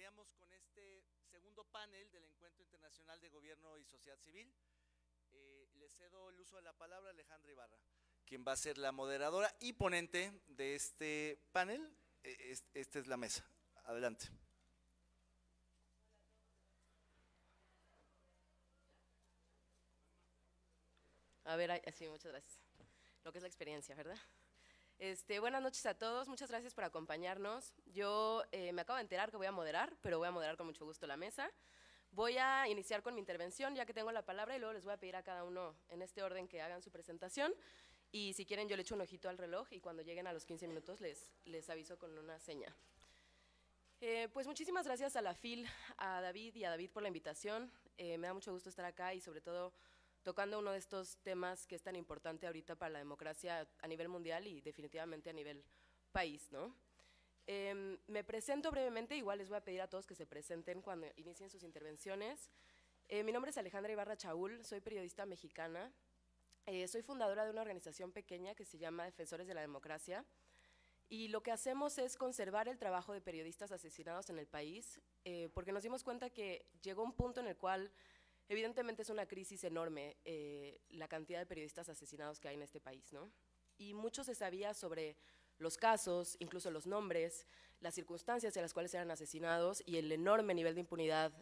Iniciaríamos con este segundo panel del Encuentro Internacional de Gobierno y Sociedad Civil. Le cedo el uso de la palabra a Alejandra Ibarra, quien va a ser la moderadora y ponente de este panel. Esta es la mesa. Adelante. A ver, sí, muchas gracias. Lo que es la experiencia, ¿verdad? Buenas noches a todos, muchas gracias por acompañarnos. Yo me acabo de enterar que voy a moderar, pero voy a moderar con mucho gusto la mesa. Voy a iniciar con mi intervención, ya que tengo la palabra, y luego les voy a pedir a cada uno en este orden que hagan su presentación. Y si quieren, yo le echo un ojito al reloj y cuando lleguen a los 15 minutos les aviso con una seña. Pues muchísimas gracias a la FIL, a David y a David por la invitación. Me da mucho gusto estar acá y sobre todo tocando uno de estos temas que es tan importante ahorita para la democracia a nivel mundial y definitivamente a nivel país, ¿no? Me presento brevemente, igual les voy a pedir a todos que se presenten cuando inicien sus intervenciones. Mi nombre es Alejandra Ibarra Chaúl, soy periodista mexicana, soy fundadora de una organización pequeña que se llama Defensores de la Democracia, y lo que hacemos es conservar el trabajo de periodistas asesinados en el país, porque nos dimos cuenta que llegó un punto en el cual evidentemente es una crisis enorme la cantidad de periodistas asesinados que hay en este país, ¿no? Y mucho se sabía sobre los casos, incluso los nombres, las circunstancias en las cuales eran asesinados y el enorme nivel de impunidad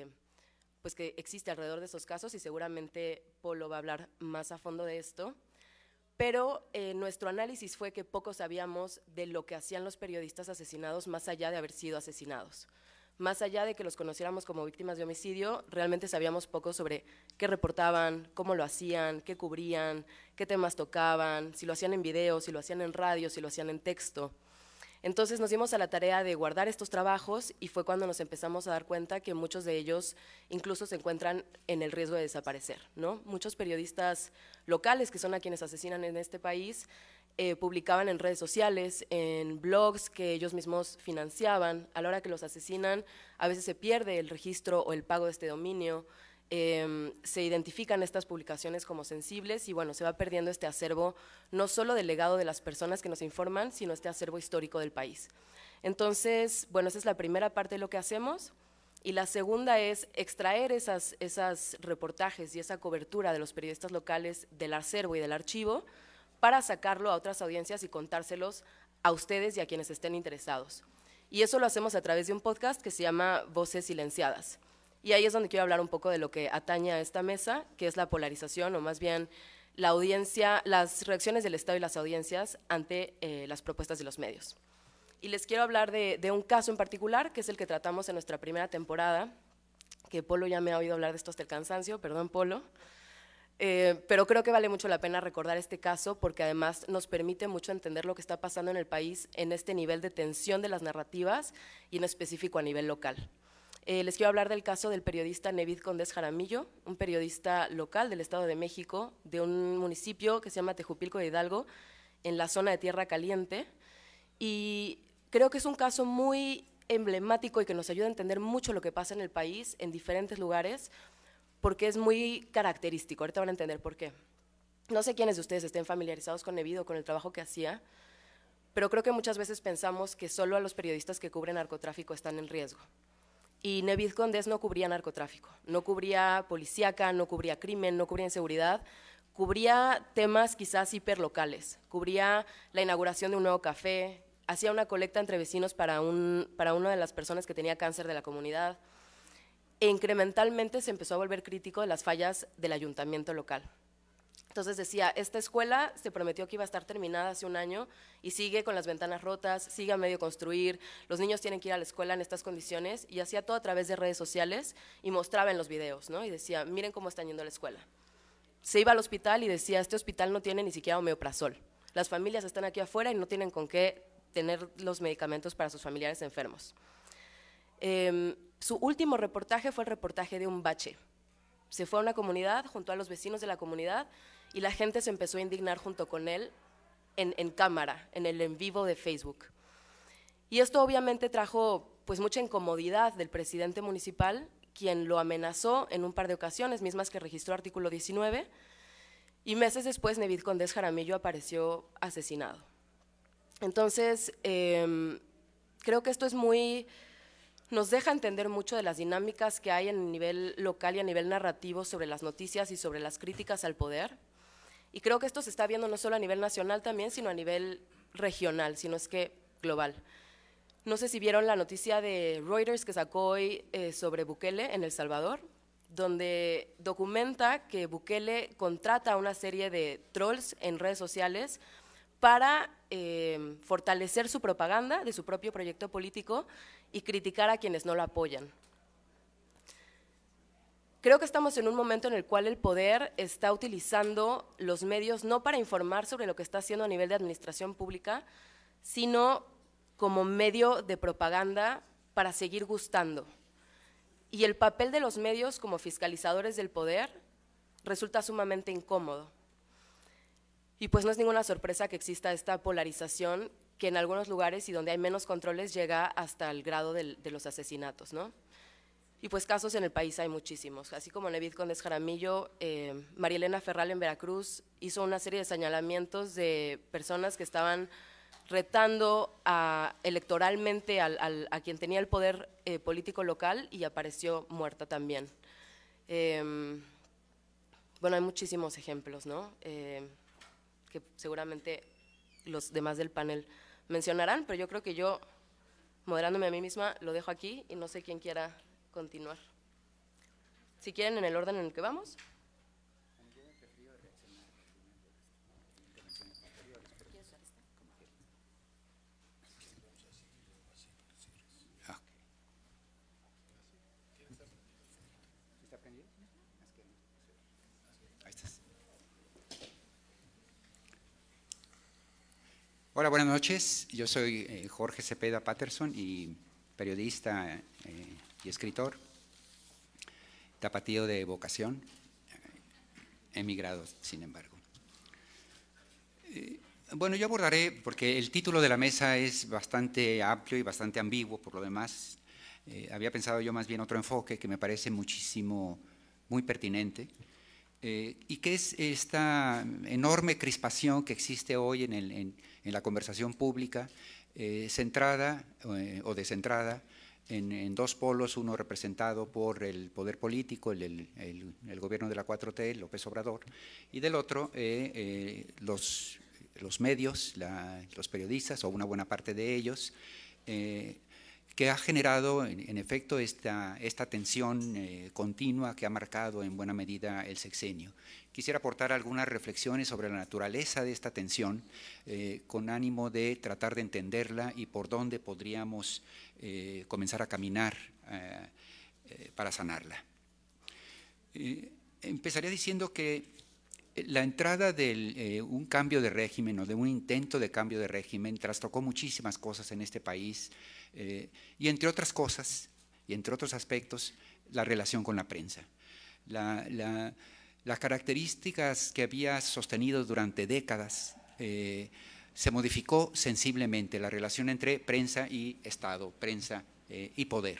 pues que existe alrededor de esos casos, y seguramente Polo va a hablar más a fondo de esto. Pero nuestro análisis fue que poco sabíamos de lo que hacían los periodistas asesinados más allá de haber sido asesinados. Más allá de que los conociéramos como víctimas de homicidio, realmente sabíamos poco sobre qué reportaban, cómo lo hacían, qué cubrían, qué temas tocaban, si lo hacían en video, si lo hacían en radio, si lo hacían en texto. Entonces nos dimos a la tarea de guardar estos trabajos y fue cuando nos empezamos a dar cuenta que muchos de ellos incluso se encuentran en el riesgo de desaparecer, ¿no? Muchos periodistas locales, que son a quienes asesinan en este país, publicaban en redes sociales, en blogs que ellos mismos financiaban. A la hora que los asesinan, a veces se pierde el registro o el pago de este dominio, se identifican estas publicaciones como sensibles y bueno, se va perdiendo este acervo, no solo del legado de las personas que nos informan, sino este acervo histórico del país. Entonces, bueno, esa es la primera parte de lo que hacemos, y la segunda es extraer esas reportajes y esa cobertura de los periodistas locales del acervo y del archivo para sacarlo a otras audiencias y contárselos a ustedes y a quienes estén interesados. Y eso lo hacemos a través de un podcast que se llama Voces Silenciadas. Y ahí es donde quiero hablar un poco de lo que atañe a esta mesa, que es la polarización, o más bien la audiencia, las reacciones del Estado y las audiencias ante las propuestas de los medios. Y les quiero hablar de un caso en particular, que es el que tratamos en nuestra primera temporada, que Polo ya me ha oído hablar de esto hasta el cansancio, perdón Polo, pero creo que vale mucho la pena recordar este caso porque además nos permite mucho entender lo que está pasando en el país en este nivel de tensión de las narrativas y en específico a nivel local. Les quiero hablar del caso del periodista Nevid Condés Jaramillo, un periodista local del Estado de México, de un municipio que se llama Tejupilco de Hidalgo, en la zona de Tierra Caliente, y creo que es un caso muy emblemático y que nos ayuda a entender mucho lo que pasa en el país en diferentes lugares, porque es muy característico. Ahorita van a entender por qué. No sé quiénes de ustedes estén familiarizados con Nevid o con el trabajo que hacía, pero creo que muchas veces pensamos que solo a los periodistas que cubren narcotráfico están en riesgo. Y Nevid Condés no cubría narcotráfico, no cubría policíaca, no cubría crimen, no cubría inseguridad, cubría temas quizás hiperlocales, cubría la inauguración de un nuevo café, hacía una colecta entre vecinos para una de las personas que tenía cáncer de la comunidad, e incrementalmente se empezó a volver crítico de las fallas del ayuntamiento local. Entonces decía, esta escuela se prometió que iba a estar terminada hace un año y sigue con las ventanas rotas, sigue a medio construir, los niños tienen que ir a la escuela en estas condiciones, y hacía todo a través de redes sociales y mostraba en los videos, ¿no? Y decía, miren cómo están yendo a la escuela. Se iba al hospital y decía, este hospital no tiene ni siquiera omeprazol, las familias están aquí afuera y no tienen con qué tener los medicamentos para sus familiares enfermos. Su último reportaje fue el reportaje de un bache. Se fue a una comunidad junto a los vecinos de la comunidad y la gente se empezó a indignar junto con él en cámara, en el en vivo de Facebook. Y esto obviamente trajo pues mucha incomodidad del presidente municipal, quien lo amenazó en un par de ocasiones, mismas que registró artículo 19, y meses después Nevid Condés Jaramillo apareció asesinado. Entonces, creo que esto es muy nos deja entender mucho de las dinámicas que hay a nivel local y a nivel narrativo sobre las noticias y sobre las críticas al poder. Y creo que esto se está viendo no solo a nivel nacional también, sino a nivel regional, sino es que global. No sé si vieron la noticia de Reuters que sacó hoy sobre Bukele en El Salvador, donde documenta que Bukele contrata a una serie de trolls en redes sociales para fortalecer su propaganda de su propio proyecto político y criticar a quienes no lo apoyan. Creo que estamos en un momento en el cual el poder está utilizando los medios no para informar sobre lo que está haciendo a nivel de administración pública, sino como medio de propaganda para seguir gustando. Y el papel de los medios como fiscalizadores del poder resulta sumamente incómodo. Y pues no es ninguna sorpresa que exista esta polarización que en algunos lugares y donde hay menos controles llega hasta el grado de los asesinatos, ¿no? Y pues casos en el país hay muchísimos, así como Nevid Condes Jaramillo, María Elena Ferral en Veracruz hizo una serie de señalamientos de personas que estaban retando electoralmente a quien tenía el poder político local y apareció muerta también. Bueno, hay muchísimos ejemplos, ¿no? Que seguramente los demás del panel mencionarán, pero yo creo que yo, moderándome a mí misma, lo dejo aquí y no sé quién quiera continuar. Si quieren, en el orden en el que vamos. Hola, buenas noches. Yo soy Jorge Cepeda Patterson, y periodista y escritor, tapatío de vocación, emigrado, sin embargo. Bueno, yo abordaré, porque el título de la mesa es bastante amplio y bastante ambiguo, por lo demás, había pensado yo más bien otro enfoque que me parece muy pertinente, y que es esta enorme crispación que existe hoy en la conversación pública, centrada o descentrada en dos polos, uno representado por el poder político, el gobierno de la 4T, López Obrador, y del otro los medios, los periodistas, o una buena parte de ellos, que ha generado en efecto esta tensión continua que ha marcado en buena medida el sexenio. Quisiera aportar algunas reflexiones sobre la naturaleza de esta tensión, con ánimo de tratar de entenderla y por dónde podríamos comenzar a caminar para sanarla. Empezaría diciendo que la entrada de un cambio de régimen o de un intento de cambio de régimen trastocó muchísimas cosas en este país, y entre otras cosas, y entre otros aspectos, la relación con la prensa. Las características que había sostenido durante décadas se modificó sensiblemente, la relación entre prensa y Estado, prensa y poder.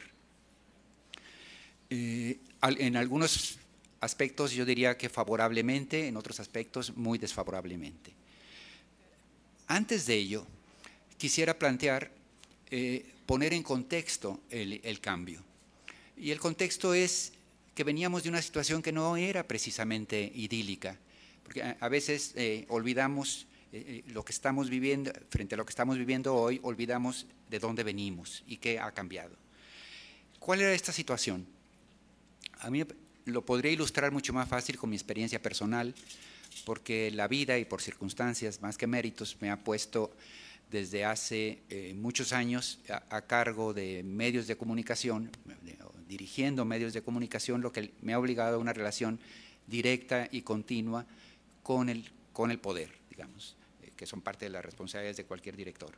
En algunos aspectos yo diría que favorablemente, en otros aspectos muy desfavorablemente. Antes de ello, quisiera plantear, poner en contexto el cambio. Y el contexto es que veníamos de una situación que no era precisamente idílica, porque a veces olvidamos lo que estamos viviendo, frente a lo que estamos viviendo hoy, olvidamos de dónde venimos y qué ha cambiado. ¿Cuál era esta situación? A mí lo podría ilustrar mucho más fácil con mi experiencia personal, porque la vida y por circunstancias más que méritos me ha puesto desde hace muchos años a cargo de medios de comunicación, dirigiendo medios de comunicación, lo que me ha obligado a una relación directa y continua con el poder, digamos, que son parte de las responsabilidades de cualquier director.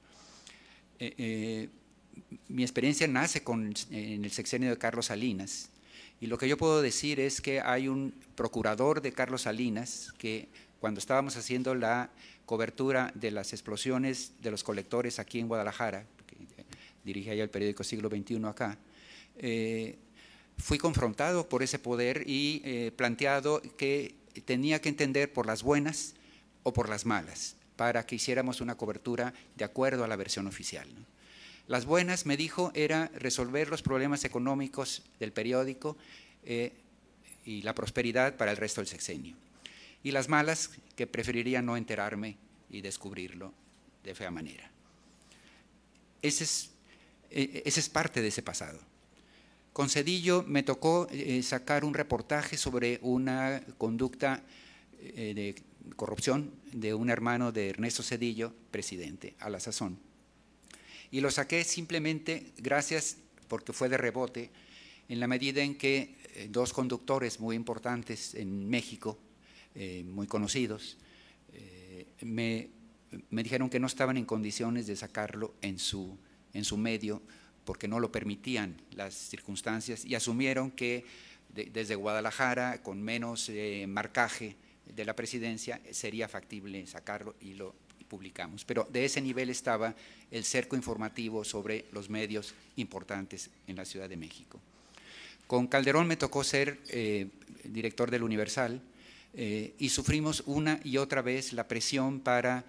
Mi experiencia nace en el sexenio de Carlos Salinas, y lo que yo puedo decir es que hay un procurador de Carlos Salinas que, cuando estábamos haciendo la cobertura de las explosiones de los colectores aquí en Guadalajara, que dirige allá el periódico Siglo XXI acá, fui confrontado por ese poder y planteado que tenía que entender por las buenas o por las malas para que hiciéramos una cobertura de acuerdo a la versión oficial, ¿no? Las buenas, me dijo, era resolver los problemas económicos del periódico y la prosperidad para el resto del sexenio. Y las malas, que preferiría no enterarme y descubrirlo de fea manera. Ese es parte de ese pasado. Con Zedillo me tocó sacar un reportaje sobre una conducta de corrupción de un hermano de Ernesto Zedillo, presidente a la sazón. Y lo saqué simplemente gracias, porque fue de rebote, en la medida en que dos conductores muy importantes en México, muy conocidos, me dijeron que no estaban en condiciones de sacarlo en su medio, porque no lo permitían las circunstancias, y asumieron que desde Guadalajara, con menos marcaje de la presidencia, sería factible sacarlo, y lo publicamos. Pero de ese nivel estaba el cerco informativo sobre los medios importantes en la Ciudad de México. Con Calderón me tocó ser director del Universal, y sufrimos una y otra vez la presión para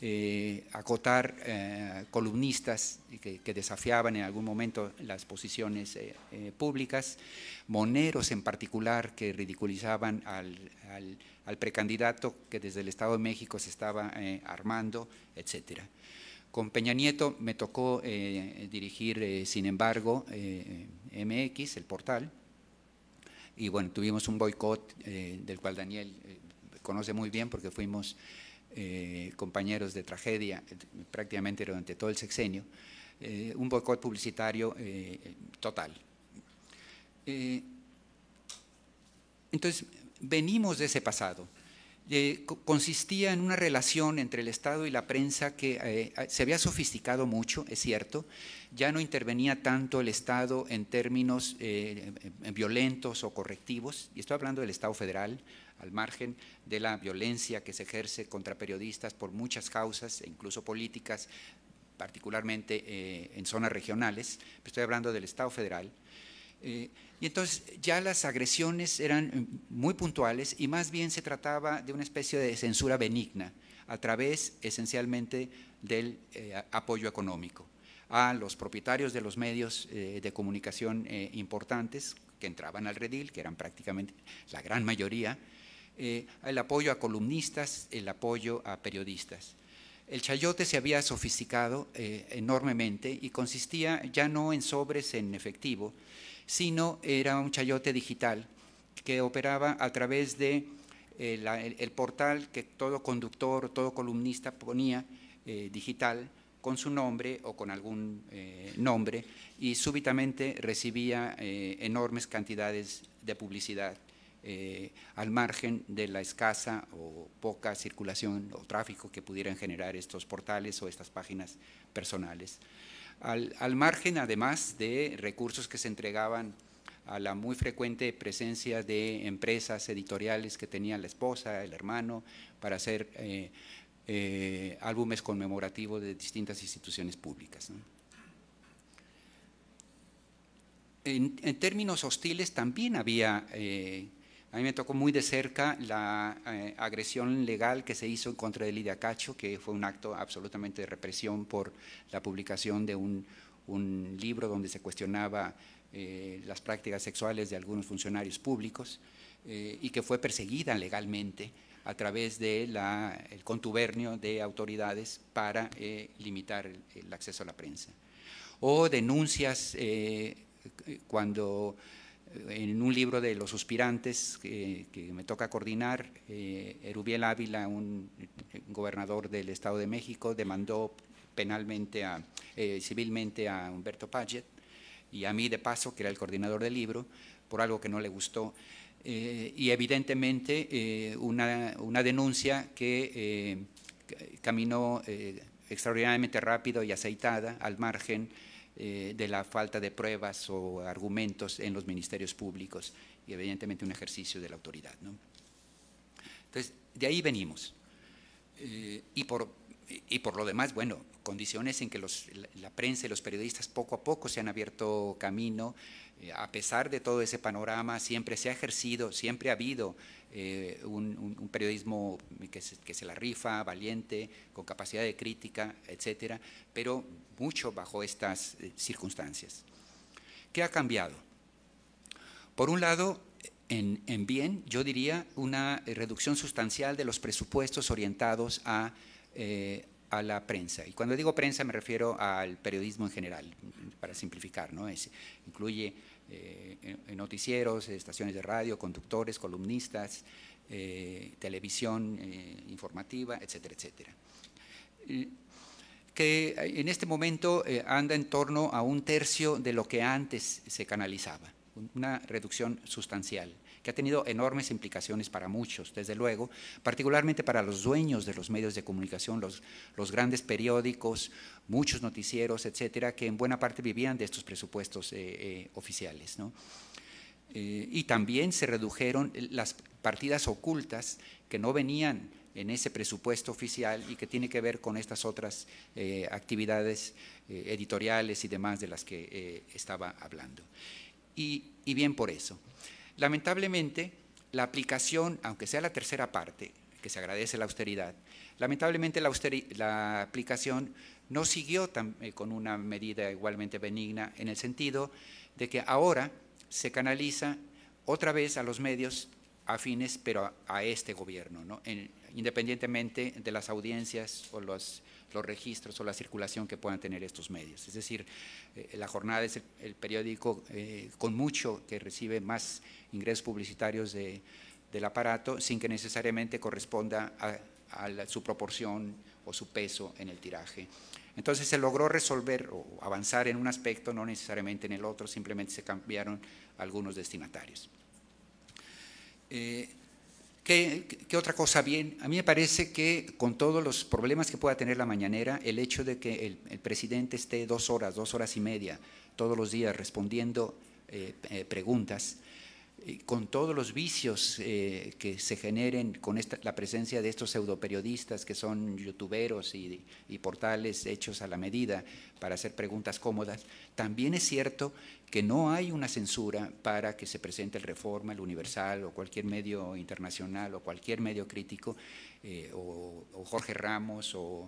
acotar columnistas que desafiaban en algún momento las posiciones públicas, moneros en particular que ridiculizaban al precandidato que desde el Estado de México se estaba armando, etcétera. Con Peña Nieto me tocó dirigir, sin embargo, MX, el portal, y bueno, tuvimos un boicot del cual Daniel conoce muy bien, porque fuimos compañeros de tragedia prácticamente durante todo el sexenio, un boicot publicitario total. Entonces, venimos de ese pasado. Consistía en una relación entre el Estado y la prensa que se había sofisticado mucho, es cierto. Ya no intervenía tanto el Estado en términos violentos o correctivos, y estoy hablando del Estado federal, al margen de la violencia que se ejerce contra periodistas por muchas causas, e incluso políticas, particularmente en zonas regionales. Estoy hablando del Estado federal. Y entonces ya las agresiones eran muy puntuales, y más bien se trataba de una especie de censura benigna a través esencialmente del apoyo económico a los propietarios de los medios de comunicación importantes que entraban al redil, que eran prácticamente la gran mayoría, el apoyo a columnistas, el apoyo a periodistas. El chayote se había sofisticado enormemente, y consistía ya no en sobres en efectivo, sino era un chayote digital que operaba a través de el portal que todo conductor o todo columnista ponía digital con su nombre o con algún nombre, y súbitamente recibía enormes cantidades de publicidad al margen de la escasa o poca circulación o tráfico que pudieran generar estos portales o estas páginas personales. Al margen, además, de recursos que se entregaban a la muy frecuente presencia de empresas editoriales que tenía la esposa, el hermano, para hacer álbumes conmemorativos de distintas instituciones públicas, ¿no? En términos hostiles también había, a mí me tocó muy de cerca la agresión legal que se hizo en contra de Lidia Cacho, que fue un acto absolutamente de represión por la publicación de un libro donde se cuestionaba las prácticas sexuales de algunos funcionarios públicos, y que fue perseguida legalmente a través del contubernio de autoridades para limitar el acceso a la prensa. O denuncias cuando en un libro de Los Suspirantes que me toca coordinar, Erubiel Ávila, un gobernador del Estado de México, demandó penalmente, civilmente a Humberto Paget y a mí de paso, que era el coordinador del libro, por algo que no le gustó. Y evidentemente una denuncia que caminó extraordinariamente rápido y aceitada al margen de la falta de pruebas o argumentos en los ministerios públicos, y evidentemente un ejercicio de la autoridad, ¿no? Entonces, de ahí venimos. Y por lo demás, bueno, condiciones en que la prensa y los periodistas poco a poco se han abierto camino. A pesar de todo ese panorama, siempre se ha ejercido, siempre ha habido un periodismo que se la rifa, valiente, con capacidad de crítica, etcétera, pero mucho bajo estas circunstancias. ¿Qué ha cambiado? Por un lado, en bien, yo diría una reducción sustancial de los presupuestos orientados a la prensa. Y cuando digo prensa me refiero al periodismo en general, para simplificar, ¿no? Incluye noticieros, estaciones de radio, conductores, columnistas, televisión informativa, etcétera, etcétera. Que en este momento anda en torno a 1/3 de lo que antes se canalizaba, una reducción sustancial, que ha tenido enormes implicaciones para muchos, desde luego, particularmente para los dueños de los medios de comunicación, los grandes periódicos, muchos noticieros, etcétera, que en buena parte vivían de estos presupuestos oficiales, ¿no? Y también se redujeron las partidas ocultas que no venían en ese presupuesto oficial y que tiene que ver con estas otras actividades editoriales y demás de las que estaba hablando. Y bien por eso. Lamentablemente, la aplicación, aunque sea la tercera parte, que se agradece la austeridad, lamentablemente la aplicación no siguió con una medida igualmente benigna, en el sentido de que ahora se canaliza otra vez a los medios afines, pero a este gobierno, ¿no? Independientemente de las audiencias o los registros o la circulación que puedan tener estos medios. Es decir, La Jornada es el periódico con mucho que recibe más ingresos publicitarios del aparato, sin que necesariamente corresponda a su proporción o su peso en el tiraje. Entonces se logró resolver o avanzar en un aspecto, no necesariamente en el otro, simplemente se cambiaron algunos destinatarios. ¿Qué otra cosa bien? A mí me parece que con todos los problemas que pueda tener la mañanera, el hecho de que el presidente esté 2 horas, 2 horas y media todos los días respondiendo preguntas, con todos los vicios que se generen con la presencia de estos pseudoperiodistas que son youtuberos y portales hechos a la medida para hacer preguntas cómodas, también es cierto que no hay una censura para que se presente el Reforma, el Universal o cualquier medio internacional o cualquier medio crítico, o Jorge Ramos o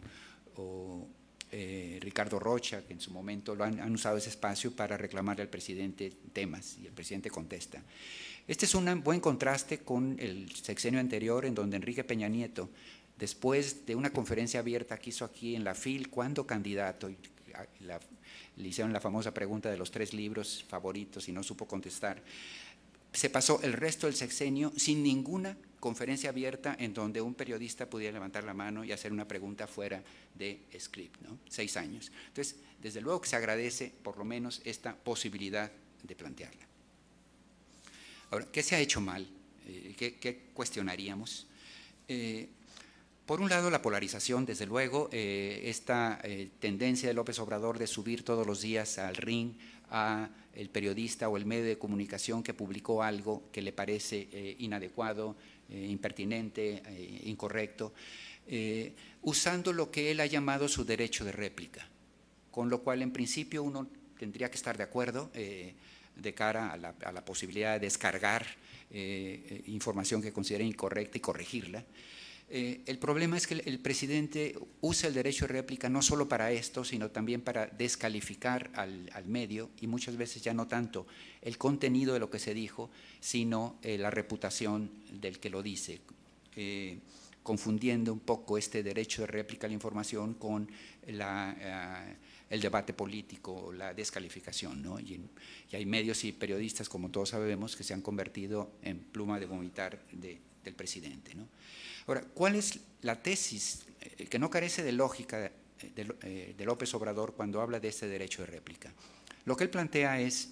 Ricardo Rocha, que en su momento han usado ese espacio para reclamarle al presidente temas y el presidente contesta. Este es un buen contraste con el sexenio anterior, en donde Enrique Peña Nieto, después de una conferencia abierta que hizo aquí en la FIL, cuando candidato, le hicieron la famosa pregunta de los 3 libros favoritos y no supo contestar, se pasó el resto del sexenio sin ninguna conferencia abierta en donde un periodista pudiera levantar la mano y hacer una pregunta fuera de script, ¿no? 6 años. Entonces, desde luego que se agradece por lo menos esta posibilidad de plantearla. Ahora, ¿qué se ha hecho mal? ¿Qué cuestionaríamos? Por un lado, la polarización, desde luego, esta tendencia de López Obrador de subir todos los días al ring a el periodista o el medio de comunicación que publicó algo que le parece inadecuado, impertinente, incorrecto, usando lo que él ha llamado su derecho de réplica, con lo cual en principio uno tendría que estar de acuerdo de cara a la posibilidad de descargar información que considere incorrecta y corregirla. El problema es que el presidente usa el derecho de réplica no solo para esto, sino también para descalificar al medio, y muchas veces ya no tanto el contenido de lo que se dijo, sino la reputación del que lo dice, confundiendo un poco este derecho de réplica a la información con el debate político, la descalificación, ¿no? Y hay medios y periodistas, como todos sabemos, que se han convertido en pluma de vomitar del presidente, ¿no? Ahora, ¿cuál es la tesis que no carece de lógica de López Obrador cuando habla de este derecho de réplica? Lo que él plantea es,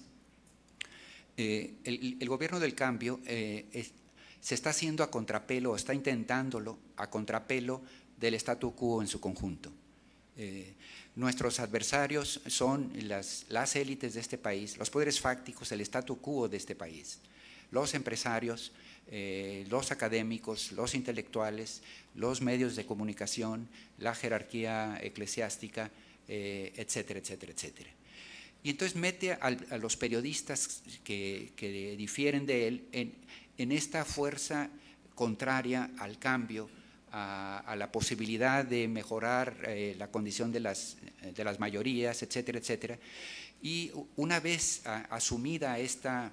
el gobierno del cambio se está haciendo a contrapelo, o está intentándolo a contrapelo del statu quo en su conjunto. Nuestros adversarios son las élites de este país, los poderes fácticos, el statu quo de este país. los empresarios, los académicos, los intelectuales, los medios de comunicación, la jerarquía eclesiástica, etcétera, etcétera, etcétera. Y entonces mete a los periodistas que difieren de él en esta fuerza contraria al cambio, a la posibilidad de mejorar la condición de las mayorías, etcétera, etcétera. Y una vez asumida esta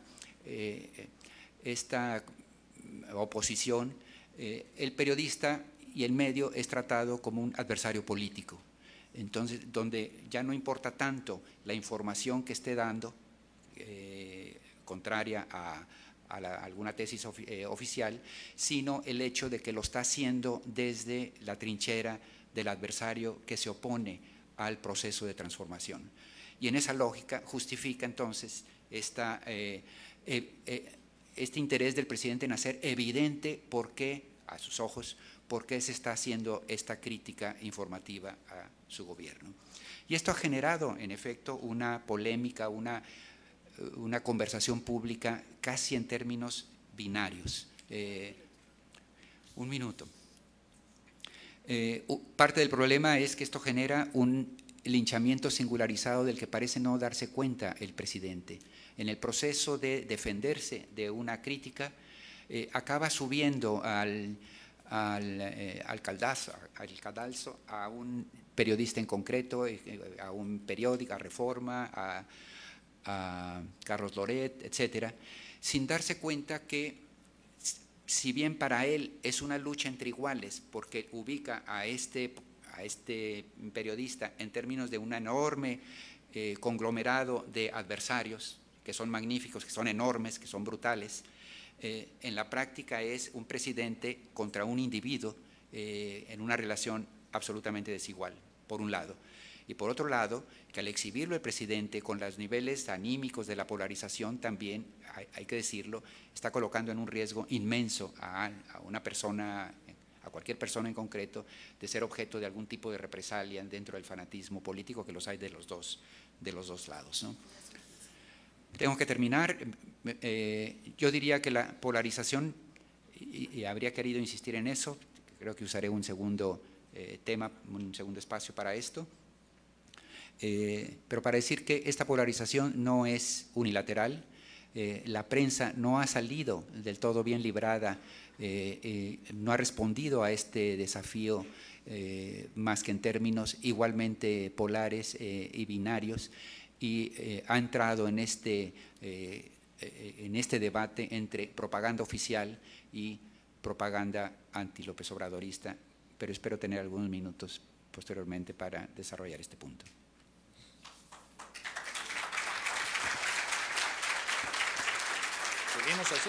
oposición, el periodista y el medio es tratado como un adversario político. Entonces, donde ya no importa tanto la información que esté dando, contraria a alguna tesis oficial, sino el hecho de que lo está haciendo desde la trinchera del adversario que se opone al proceso de transformación. Y en esa lógica justifica entonces este interés del presidente en hacer evidente por qué, a sus ojos, por qué se está haciendo esta crítica informativa a su gobierno. Y esto ha generado, en efecto, una polémica, una conversación pública casi en términos binarios. Un minuto. Parte del problema es que esto genera un linchamiento singularizado del que parece no darse cuenta el presidente. En el proceso de defenderse de una crítica, acaba subiendo al cadalso a un periodista en concreto, a un periódico, a Reforma, a Carlos Loret, etcétera, sin darse cuenta que, si bien para él es una lucha entre iguales, porque ubica a este periodista en términos de un enorme conglomerado de adversarios, que son magníficos, que son enormes, que son brutales, en la práctica es un presidente contra un individuo en una relación absolutamente desigual, por un lado. Y por otro lado, que al exhibirlo el presidente con los niveles anímicos de la polarización también, hay que decirlo, está colocando en un riesgo inmenso a una persona, a cualquier persona en concreto, de ser objeto de algún tipo de represalia dentro del fanatismo político, que los hay de los dos lados, ¿no? Tengo que terminar. Yo diría que la polarización, y habría querido insistir en eso, creo que usaré un segundo tema, un segundo espacio para esto, pero para decir que esta polarización no es unilateral, la prensa no ha salido del todo bien librada, no ha respondido a este desafío más que en términos igualmente polares y binarios, y ha entrado en este debate entre propaganda oficial y propaganda anti-López Obradorista, pero espero tener algunos minutos posteriormente para desarrollar este punto. ¿Seguimos así?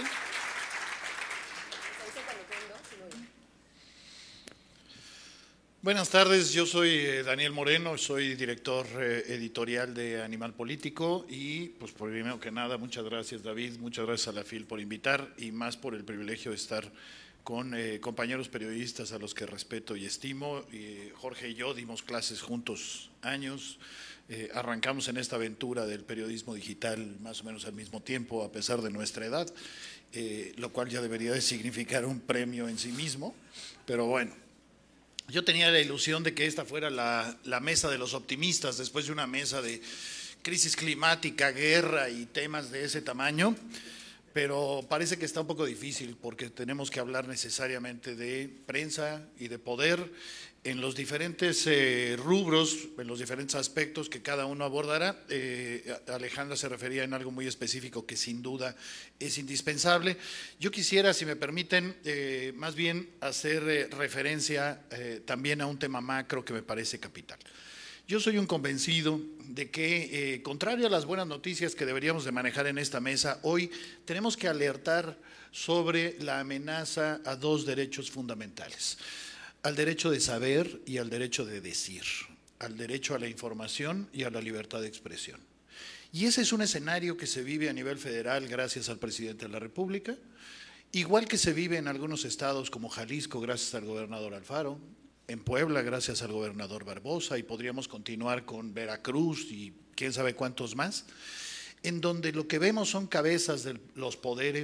Buenas tardes, yo soy Daniel Moreno, soy director editorial de Animal Político y pues primero que nada muchas gracias David, muchas gracias a la FIL por invitar y más por el privilegio de estar con compañeros periodistas a los que respeto y estimo. Jorge y yo dimos clases juntos años, arrancamos en esta aventura del periodismo digital más o menos al mismo tiempo a pesar de nuestra edad, lo cual ya debería de significar un premio en sí mismo, pero bueno. Yo tenía la ilusión de que esta fuera la mesa de los optimistas después de una mesa de crisis climática, guerra y temas de ese tamaño, pero parece que está un poco difícil porque tenemos que hablar necesariamente de prensa y de poder en los diferentes rubros, en los diferentes aspectos que cada uno abordará. Alejandra se refería en algo muy específico que sin duda es indispensable. Yo quisiera, si me permiten, más bien hacer referencia también a un tema macro que me parece capital. Yo soy un convencido de que, contrario a las buenas noticias que deberíamos de manejar en esta mesa, hoy tenemos que alertar sobre la amenaza a dos derechos fundamentales: al derecho de saber y al derecho de decir, al derecho a la información y a la libertad de expresión. Y ese es un escenario que se vive a nivel federal gracias al presidente de la República, igual que se vive en algunos estados como Jalisco gracias al gobernador Alfaro, en Puebla gracias al gobernador Barbosa, y podríamos continuar con Veracruz y quién sabe cuántos más, en donde lo que vemos son cabezas de los poderes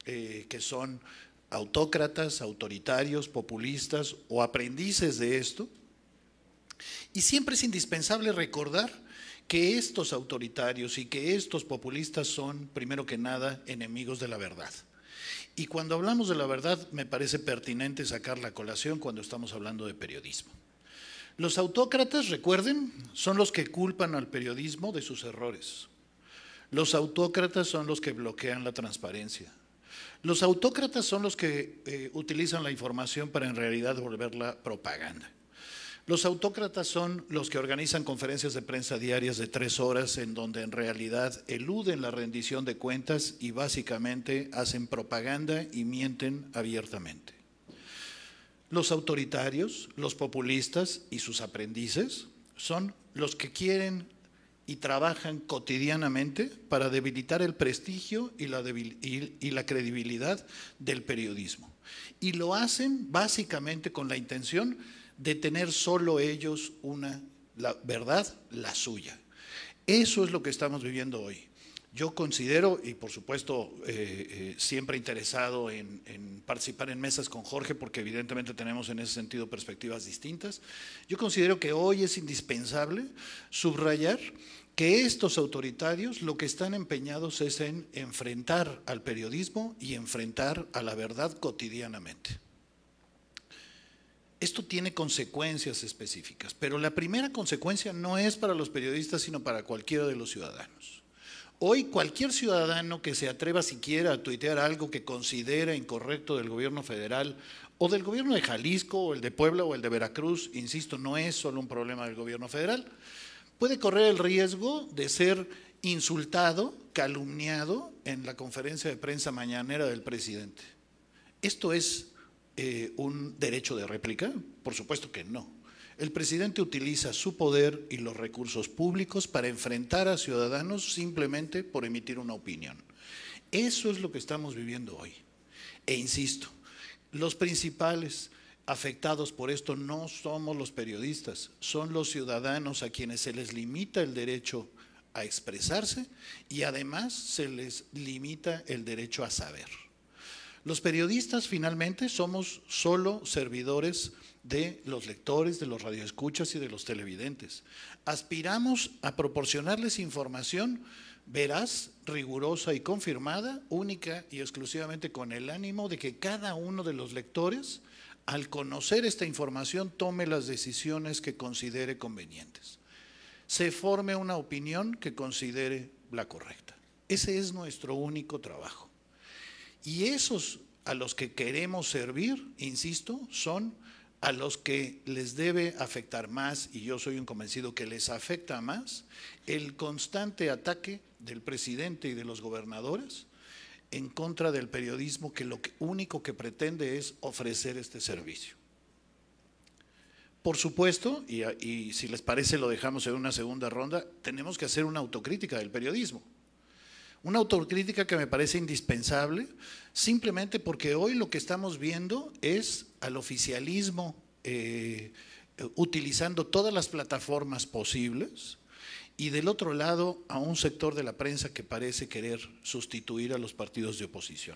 que son autócratas, autoritarios, populistas o aprendices de esto. Y siempre es indispensable recordar que estos autoritarios y que estos populistas son, primero que nada, enemigos de la verdad. Y cuando hablamos de la verdad, me parece pertinente sacar la colación cuando estamos hablando de periodismo. Los autócratas, recuerden, son los que culpan al periodismo de sus errores. Los autócratas son los que bloquean la transparencia. Los autócratas son los que utilizan la información para en realidad volverla propaganda. Los autócratas son los que organizan conferencias de prensa diarias de 3 horas en donde en realidad eluden la rendición de cuentas y básicamente hacen propaganda y mienten abiertamente. Los autoritarios, los populistas y sus aprendices son los que quieren y trabajan cotidianamente para debilitar el prestigio y la credibilidad del periodismo. Y lo hacen básicamente con la intención de tener solo ellos la verdad, la suya. Eso es lo que estamos viviendo hoy. Yo considero, y por supuesto siempre interesado en participar en mesas con Jorge, porque evidentemente tenemos en ese sentido perspectivas distintas, yo considero que hoy es indispensable subrayar que estos autoritarios lo que están empeñados es en enfrentar al periodismo y enfrentar a la verdad cotidianamente. Esto tiene consecuencias específicas, pero la primera consecuencia no es para los periodistas, sino para cualquiera de los ciudadanos. Hoy cualquier ciudadano que se atreva siquiera a tuitear algo que considera incorrecto del gobierno federal o del gobierno de Jalisco o el de Puebla o el de Veracruz, insisto, no es solo un problema del gobierno federal, puede correr el riesgo de ser insultado, calumniado en la conferencia de prensa mañanera del presidente. ¿Esto es un derecho de réplica? Por supuesto que no. El presidente utiliza su poder y los recursos públicos para enfrentar a ciudadanos simplemente por emitir una opinión. Eso es lo que estamos viviendo hoy. E insisto, los principales afectados por esto no somos los periodistas, son los ciudadanos a quienes se les limita el derecho a expresarse y además se les limita el derecho a saber. Los periodistas finalmente somos solo servidores de los lectores, de los radioescuchas y de los televidentes. Aspiramos a proporcionarles información veraz, rigurosa y confirmada, única y exclusivamente con el ánimo de que cada uno de los lectores, al conocer esta información, tome las decisiones que considere convenientes. Se forme una opinión que considere la correcta. Ese es nuestro único trabajo. Y esos a los que queremos servir, insisto, son a los que les debe afectar más, y yo soy un convencido que les afecta más, el constante ataque del presidente y de los gobernadores en contra del periodismo que lo único pretende es ofrecer este servicio. Por supuesto, y si les parece lo dejamos en una segunda ronda, tenemos que hacer una autocrítica del periodismo. Una autocrítica que me parece indispensable, simplemente porque hoy lo que estamos viendo es al oficialismo utilizando todas las plataformas posibles y del otro lado a un sector de la prensa que parece querer sustituir a los partidos de oposición.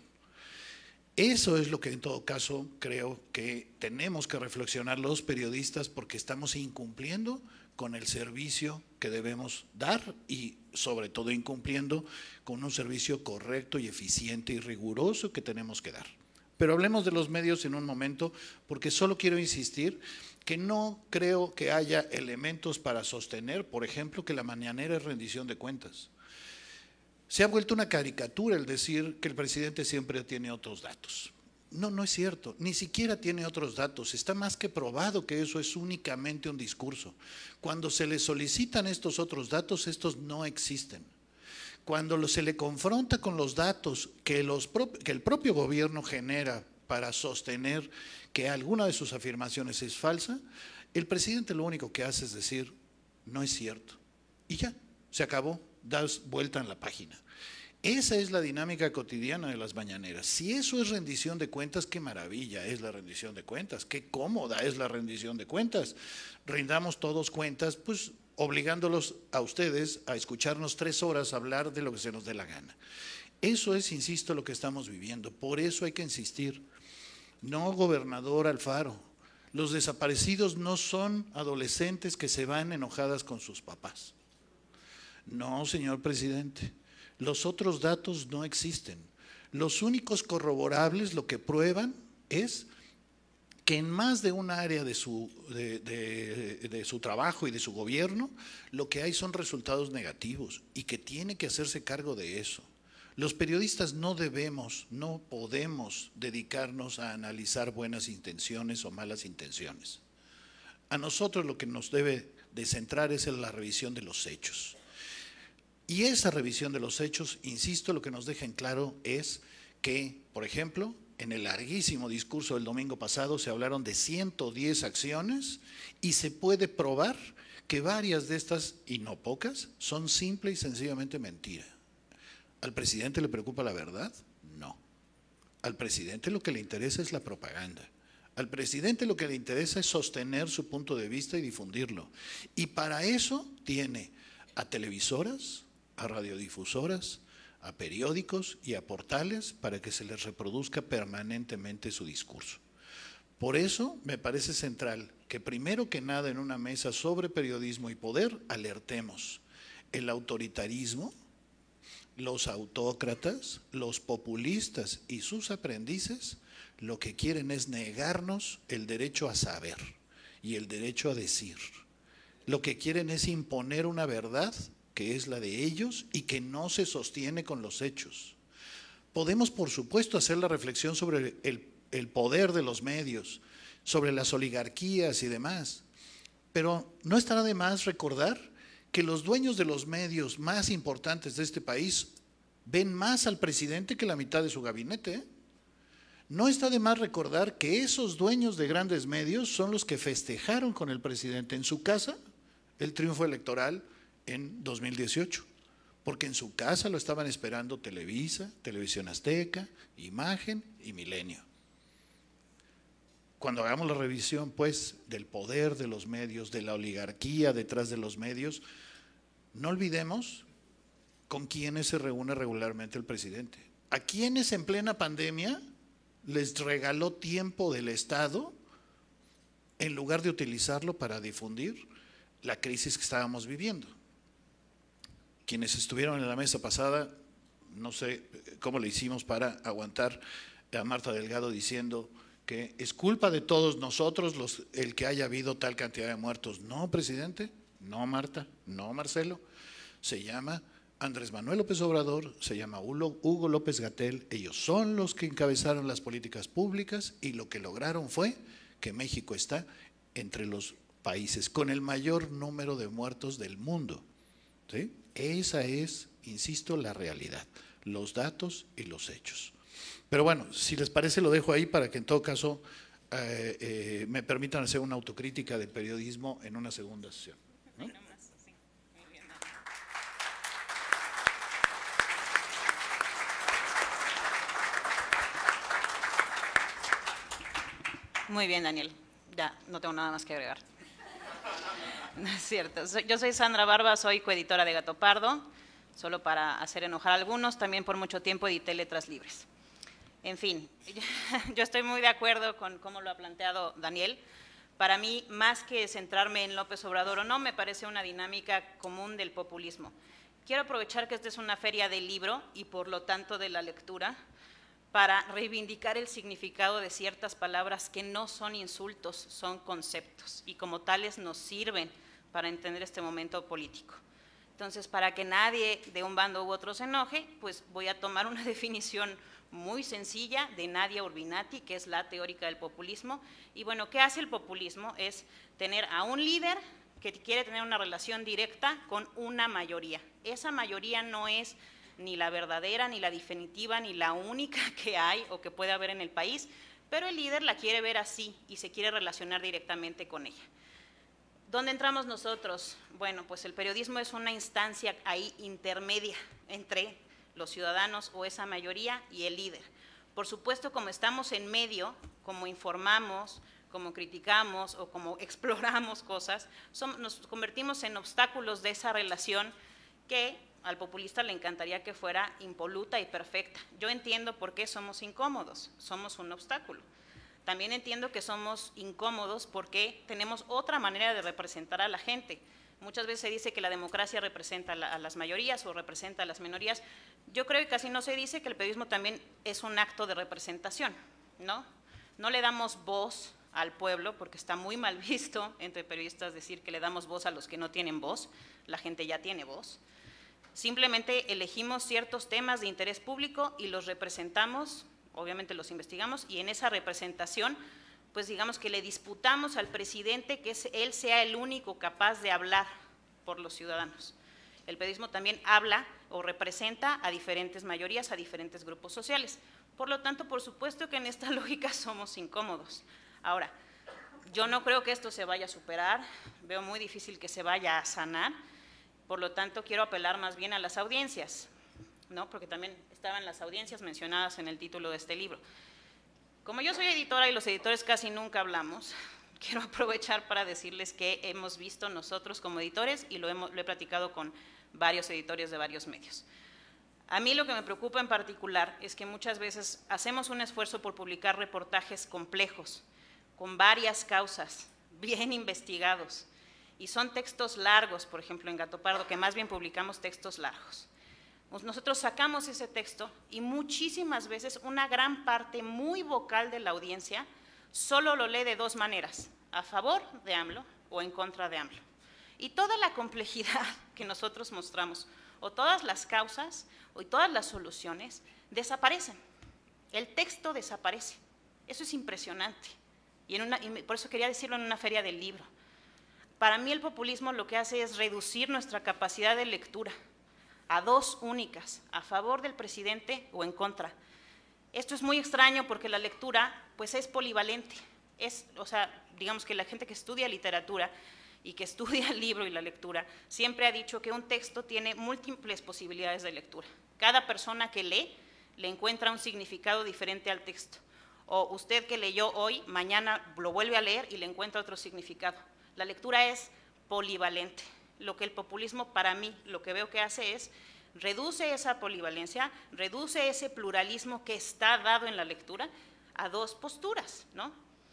Eso es lo que en todo caso creo que tenemos que reflexionar los periodistas, porque estamos incumpliendo con el servicio que debemos dar y sobre todo incumpliendo con un servicio correcto y eficiente y riguroso que tenemos que dar. Pero hablemos de los medios en un momento, porque solo quiero insistir que no creo que haya elementos para sostener, por ejemplo, que la mañanera es rendición de cuentas. Se ha vuelto una caricatura el decir que el presidente siempre tiene otros datos. No, no es cierto, ni siquiera tiene otros datos, está más que probado que eso es únicamente un discurso. Cuando se le solicitan estos otros datos, estos no existen. Cuando se le confronta con los datos que el propio gobierno genera para sostener que alguna de sus afirmaciones es falsa, el presidente lo único que hace es decir, no es cierto. Y ya, se acabó, das vuelta en la página. Esa es la dinámica cotidiana de las mañaneras. Si eso es rendición de cuentas, qué maravilla es la rendición de cuentas, qué cómoda es la rendición de cuentas. Rindamos todos cuentas, pues obligándolos a ustedes a escucharnos 3 horas hablar de lo que se nos dé la gana. Eso es, insisto, lo que estamos viviendo. Por eso hay que insistir. No, gobernador Alfaro, los desaparecidos no son adolescentes que se van enojadas con sus papás. No, señor presidente, los otros datos no existen. Los únicos corroborables lo que prueban es que en más de un área de su trabajo y de su gobierno, lo que hay son resultados negativos y que tiene que hacerse cargo de eso. Los periodistas no debemos, no podemos dedicarnos a analizar buenas intenciones o malas intenciones. A nosotros lo que nos debe de centrar es en la revisión de los hechos. Y esa revisión de los hechos, insisto, lo que nos deja en claro es que, por ejemplo, en el larguísimo discurso del domingo pasado se hablaron de 110 acciones y se puede probar que varias de estas, y no pocas, son simple y sencillamente mentira. ¿Al presidente le preocupa la verdad? No. Al presidente lo que le interesa es la propaganda. Al presidente lo que le interesa es sostener su punto de vista y difundirlo. Y para eso tiene a televisoras, a radiodifusoras, a periódicos y a portales para que se les reproduzca permanentemente su discurso. Por eso me parece central que primero que nada en una mesa sobre periodismo y poder alertemos el autoritarismo, los autócratas, los populistas y sus aprendices lo que quieren es negarnos el derecho a saber y el derecho a decir. Lo que quieren es imponer una verdad que es la de ellos y que no se sostiene con los hechos. Podemos, por supuesto, hacer la reflexión sobre el poder de los medios, sobre las oligarquías y demás, pero no estará de más recordar que los dueños de los medios más importantes de este país ven más al presidente que la mitad de su gabinete, ¿eh? No está de más recordar que esos dueños de grandes medios son los que festejaron con el presidente en su casa el triunfo electoral en 2018, porque en su casa lo estaban esperando Televisa, Televisión Azteca, Imagen y Milenio. Cuando hagamos la revisión, pues, del poder de los medios, de la oligarquía detrás de los medios, no olvidemos con quiénes se reúne regularmente el presidente. ¿A quiénes en plena pandemia les regaló tiempo del Estado en lugar de utilizarlo para difundir la crisis que estábamos viviendo? Quienes estuvieron en la mesa pasada, no sé cómo le hicimos para aguantar a Marta Delgado diciendo que es culpa de todos nosotros el que haya habido tal cantidad de muertos. No, presidente, no, Marta, no, Marcelo, se llama Andrés Manuel López Obrador, se llama Hugo López-Gatell, ellos son los que encabezaron las políticas públicas y lo que lograron fue que México está entre los países con el mayor número de muertos del mundo, ¿sí? Esa es, insisto, la realidad, los datos y los hechos. Pero bueno, si les parece lo dejo ahí para que en todo caso me permitan hacer una autocrítica del periodismo en una segunda sesión, ¿no? Muy bien, Daniel. Ya, no tengo nada más que agregar. No es cierto. Yo soy Sandra Barba, soy coeditora de Gato Pardo, solo para hacer enojar a algunos, también por mucho tiempo edité Letras Libres. En fin, yo estoy muy de acuerdo con cómo lo ha planteado Daniel. Para mí, más que centrarme en López Obrador o no, me parece una dinámica común del populismo. Quiero aprovechar que esta es una feria del libro y por lo tanto de la lectura, para reivindicar el significado de ciertas palabras que no son insultos, son conceptos y como tales nos sirven para entender este momento político. Entonces, para que nadie de un bando u otro se enoje, pues voy a tomar una definición muy sencilla de Nadia Urbinati, que es la teórica del populismo. Y bueno, ¿qué hace el populismo? Es tener a un líder que quiere tener una relación directa con una mayoría. Esa mayoría no es ni la verdadera, ni la definitiva, ni la única que hay o que puede haber en el país, pero el líder la quiere ver así y se quiere relacionar directamente con ella. ¿Dónde entramos nosotros? Bueno, pues el periodismo es una instancia ahí intermedia entre los ciudadanos o esa mayoría y el líder. Por supuesto, como estamos en medio, como informamos, como criticamos o como exploramos cosas, nos convertimos en obstáculos de esa relación que al populista le encantaría que fuera impoluta y perfecta. Yo entiendo por qué somos incómodos, somos un obstáculo. También entiendo que somos incómodos porque tenemos otra manera de representar a la gente. Muchas veces se dice que la democracia representa a las mayorías o representa a las minorías. Yo creo que casi no se dice que el periodismo también es un acto de representación, ¿no? No le damos voz al pueblo, porque está muy mal visto entre periodistas decir que le damos voz a los que no tienen voz, la gente ya tiene voz. Simplemente elegimos ciertos temas de interés público y los representamos, obviamente los investigamos, y en esa representación, pues digamos que le disputamos al presidente que él sea el único capaz de hablar por los ciudadanos. El periodismo también habla o representa a diferentes mayorías, a diferentes grupos sociales. Por lo tanto, por supuesto que en esta lógica somos incómodos. Ahora, yo no creo que esto se vaya a superar, veo muy difícil que se vaya a sanar, por lo tanto quiero apelar más bien a las audiencias, ¿no? Porque también estaban las audiencias mencionadas en el título de este libro. Como yo soy editora y los editores casi nunca hablamos, quiero aprovechar para decirles que hemos visto nosotros como editores y lo he platicado con varios editores de varios medios. A mí lo que me preocupa en particular es que muchas veces hacemos un esfuerzo por publicar reportajes complejos, con varias causas, bien investigados, y son textos largos, por ejemplo en Gato Pardo, que más bien publicamos textos largos. Nosotros sacamos ese texto y muchísimas veces una gran parte muy vocal de la audiencia solo lo lee de dos maneras, a favor de AMLO o en contra de AMLO. Y toda la complejidad que nosotros mostramos, o todas las causas, o todas las soluciones, desaparecen. El texto desaparece. Eso es impresionante. Y por eso quería decirlo en una feria del libro. Para mí el populismo lo que hace es reducir nuestra capacidad de lectura a dos únicas, a favor del presidente o en contra. Esto es muy extraño porque la lectura pues es polivalente. O sea, digamos que la gente que estudia literatura y que estudia el libro y la lectura siempre ha dicho que un texto tiene múltiples posibilidades de lectura. Cada persona que lee le encuentra un significado diferente al texto. O usted que leyó hoy, mañana lo vuelve a leer y le encuentra otro significado. La lectura es polivalente. Lo que el populismo, para mí, lo que veo que hace es reduce esa polivalencia, reduce ese pluralismo que está dado en la lectura a dos posturas, ¿no?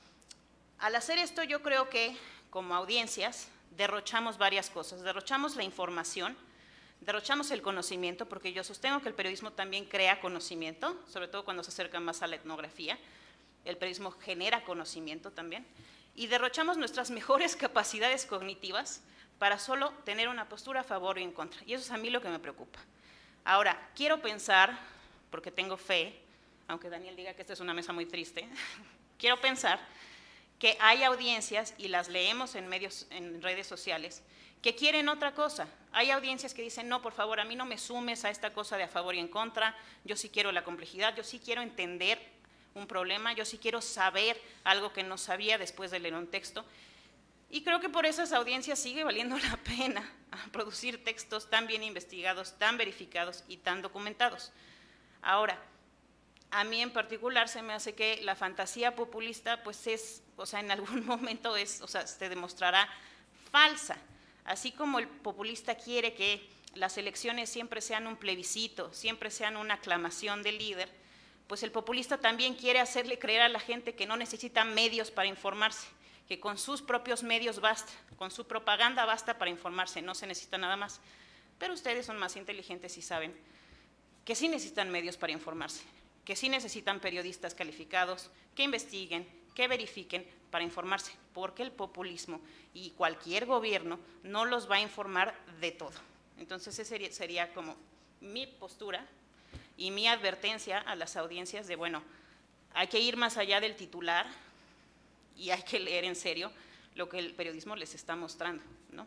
Al hacer esto, yo creo que, como audiencias, derrochamos varias cosas. Derrochamos la información, derrochamos el conocimiento, porque yo sostengo que el periodismo también crea conocimiento, sobre todo cuando se acerca más a la etnografía. El periodismo genera conocimiento también. Y derrochamos nuestras mejores capacidades cognitivas para solo tener una postura a favor y en contra. Y eso es a mí lo que me preocupa. Ahora, quiero pensar, porque tengo fe, aunque Daniel diga que esta es una mesa muy triste, quiero pensar que hay audiencias, y las leemos en medios, en redes sociales, que quieren otra cosa. Hay audiencias que dicen, no, por favor, a mí no me sumes a esta cosa de a favor y en contra, yo sí quiero la complejidad, yo sí quiero entender un problema, yo sí quiero saber algo que no sabía después de leer un texto. Y creo que por esas audiencias sigue valiendo la pena producir textos tan bien investigados, tan verificados y tan documentados. Ahora, a mí en particular se me hace que la fantasía populista pues es, o sea, en algún momento es, o sea, se demostrará falsa. Así como el populista quiere que las elecciones siempre sean un plebiscito, siempre sean una aclamación del líder, pues el populista también quiere hacerle creer a la gente que no necesita medios para informarse, que con sus propios medios basta, con su propaganda basta para informarse, no se necesita nada más. Pero ustedes son más inteligentes y saben que sí necesitan medios para informarse, que sí necesitan periodistas calificados, que investiguen, que verifiquen para informarse, porque el populismo y cualquier gobierno no los va a informar de todo. Entonces esa sería como mi postura y mi advertencia a las audiencias de, bueno, hay que ir más allá del titular y hay que leer en serio lo que el periodismo les está mostrando, ¿no?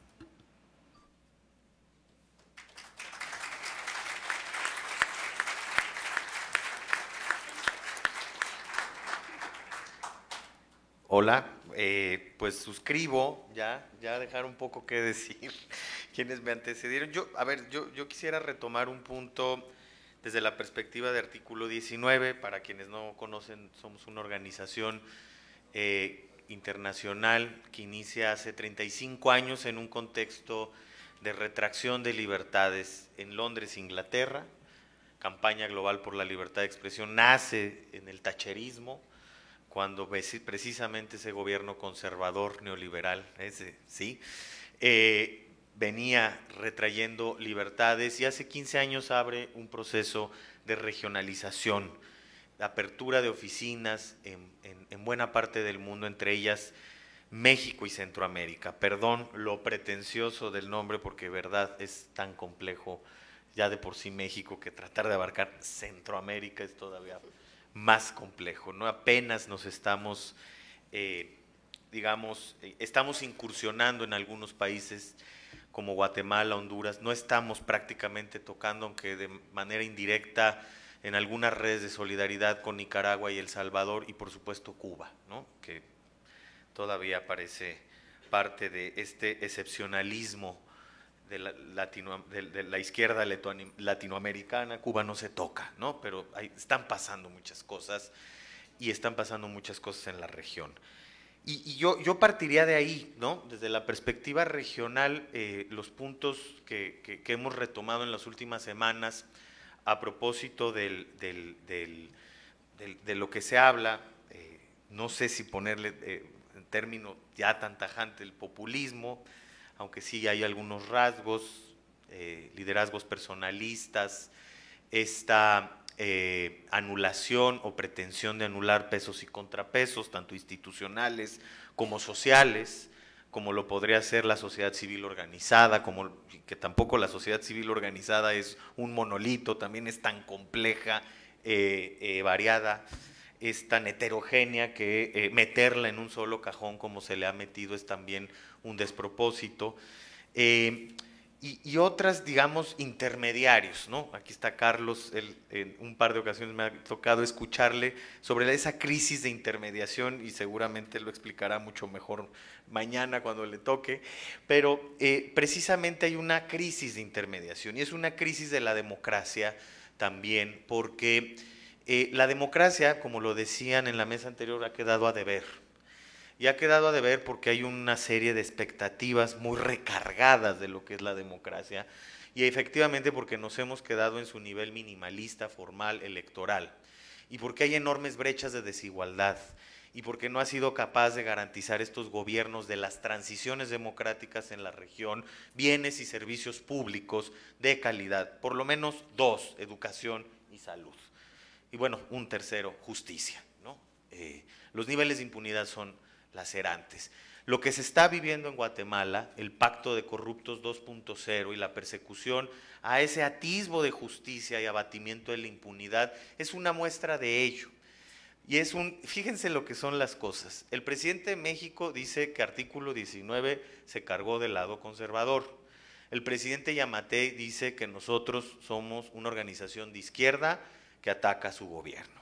Hola, pues suscribo, ya dejar un poco que decir quienes me antecedieron. Yo quisiera retomar un punto desde la perspectiva de artículo 19, para quienes no conocen, somos una organización internacional que inicia hace 35 años en un contexto de retracción de libertades en Londres, Inglaterra. Campaña Global por la Libertad de Expresión nace en el thatcherismo, cuando precisamente ese gobierno conservador neoliberal, venía retrayendo libertades, y hace 15 años abre un proceso de regionalización, de apertura de oficinas en buena parte del mundo, entre ellas México y Centroamérica. Perdón lo pretencioso del nombre, porque verdad es tan complejo ya de por sí México, que tratar de abarcar Centroamérica es todavía más complejo, ¿no? Apenas nos estamos, estamos incursionando en algunos países como Guatemala, Honduras, no estamos prácticamente tocando, aunque de manera indirecta, en algunas redes de solidaridad con Nicaragua y El Salvador, y por supuesto Cuba, ¿no? Que todavía parece parte de este excepcionalismo de la izquierda latinoamericana. Cuba no se toca, ¿no? Pero están pasando muchas cosas, y están pasando muchas cosas en la región. Y yo partiría de ahí, ¿no? Desde la perspectiva regional, los puntos que hemos retomado en las últimas semanas a propósito de lo que se habla, no sé si ponerle en término ya tan tajante el populismo, aunque sí hay algunos rasgos, liderazgos personalistas, esta anulación o pretensión de anular pesos y contrapesos, tanto institucionales como sociales, como lo podría hacer la sociedad civil organizada, que tampoco la sociedad civil organizada es un monolito, también es tan compleja, variada, es tan heterogénea que meterla en un solo cajón como se le ha metido es también un despropósito. Y otras, digamos, intermediarios, ¿no? Aquí está Carlos, en un par de ocasiones me ha tocado escucharle sobre esa crisis de intermediación, y seguramente lo explicará mucho mejor mañana cuando le toque, pero precisamente hay una crisis de intermediación, y es una crisis de la democracia también, porque la democracia, como lo decían en la mesa anterior, ha quedado a deber. Y ha quedado a deber porque hay una serie de expectativas muy recargadas de lo que es la democracia, y efectivamente porque nos hemos quedado en su nivel minimalista, formal, electoral, y porque hay enormes brechas de desigualdad, y porque no ha sido capaz de garantizar estos gobiernos de las transiciones democráticas en la región bienes y servicios públicos de calidad, por lo menos dos: educación y salud. Y bueno, un tercero, justicia, ¿no? Los niveles de impunidad son lacerantes. Lo que se está viviendo en Guatemala, el pacto de corruptos 2.0 y la persecución a ese atisbo de justicia y abatimiento de la impunidad, es una muestra de ello. Y fíjense lo que son las cosas. El presidente de México dice que artículo 19 se cargó del lado conservador. El presidente Yamatei dice que nosotros somos una organización de izquierda que ataca a su gobierno.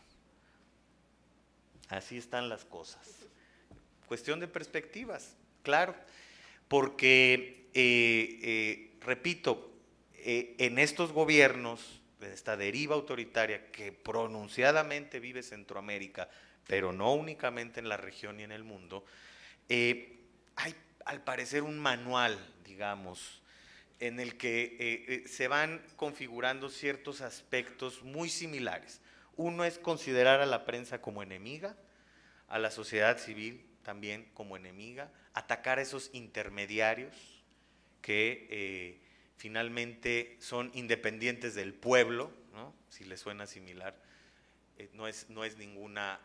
Así están las cosas. Cuestión de perspectivas, claro, porque, repito, en estos gobiernos, de esta deriva autoritaria que pronunciadamente vive Centroamérica, pero no únicamente en la región y en el mundo, hay al parecer un manual, digamos, en el que se van configurando ciertos aspectos muy similares. Uno es considerar a la prensa como enemiga, a la sociedad civil también como enemiga, atacar a esos intermediarios que finalmente son independientes del pueblo, ¿no? Si les suena similar, no es ninguna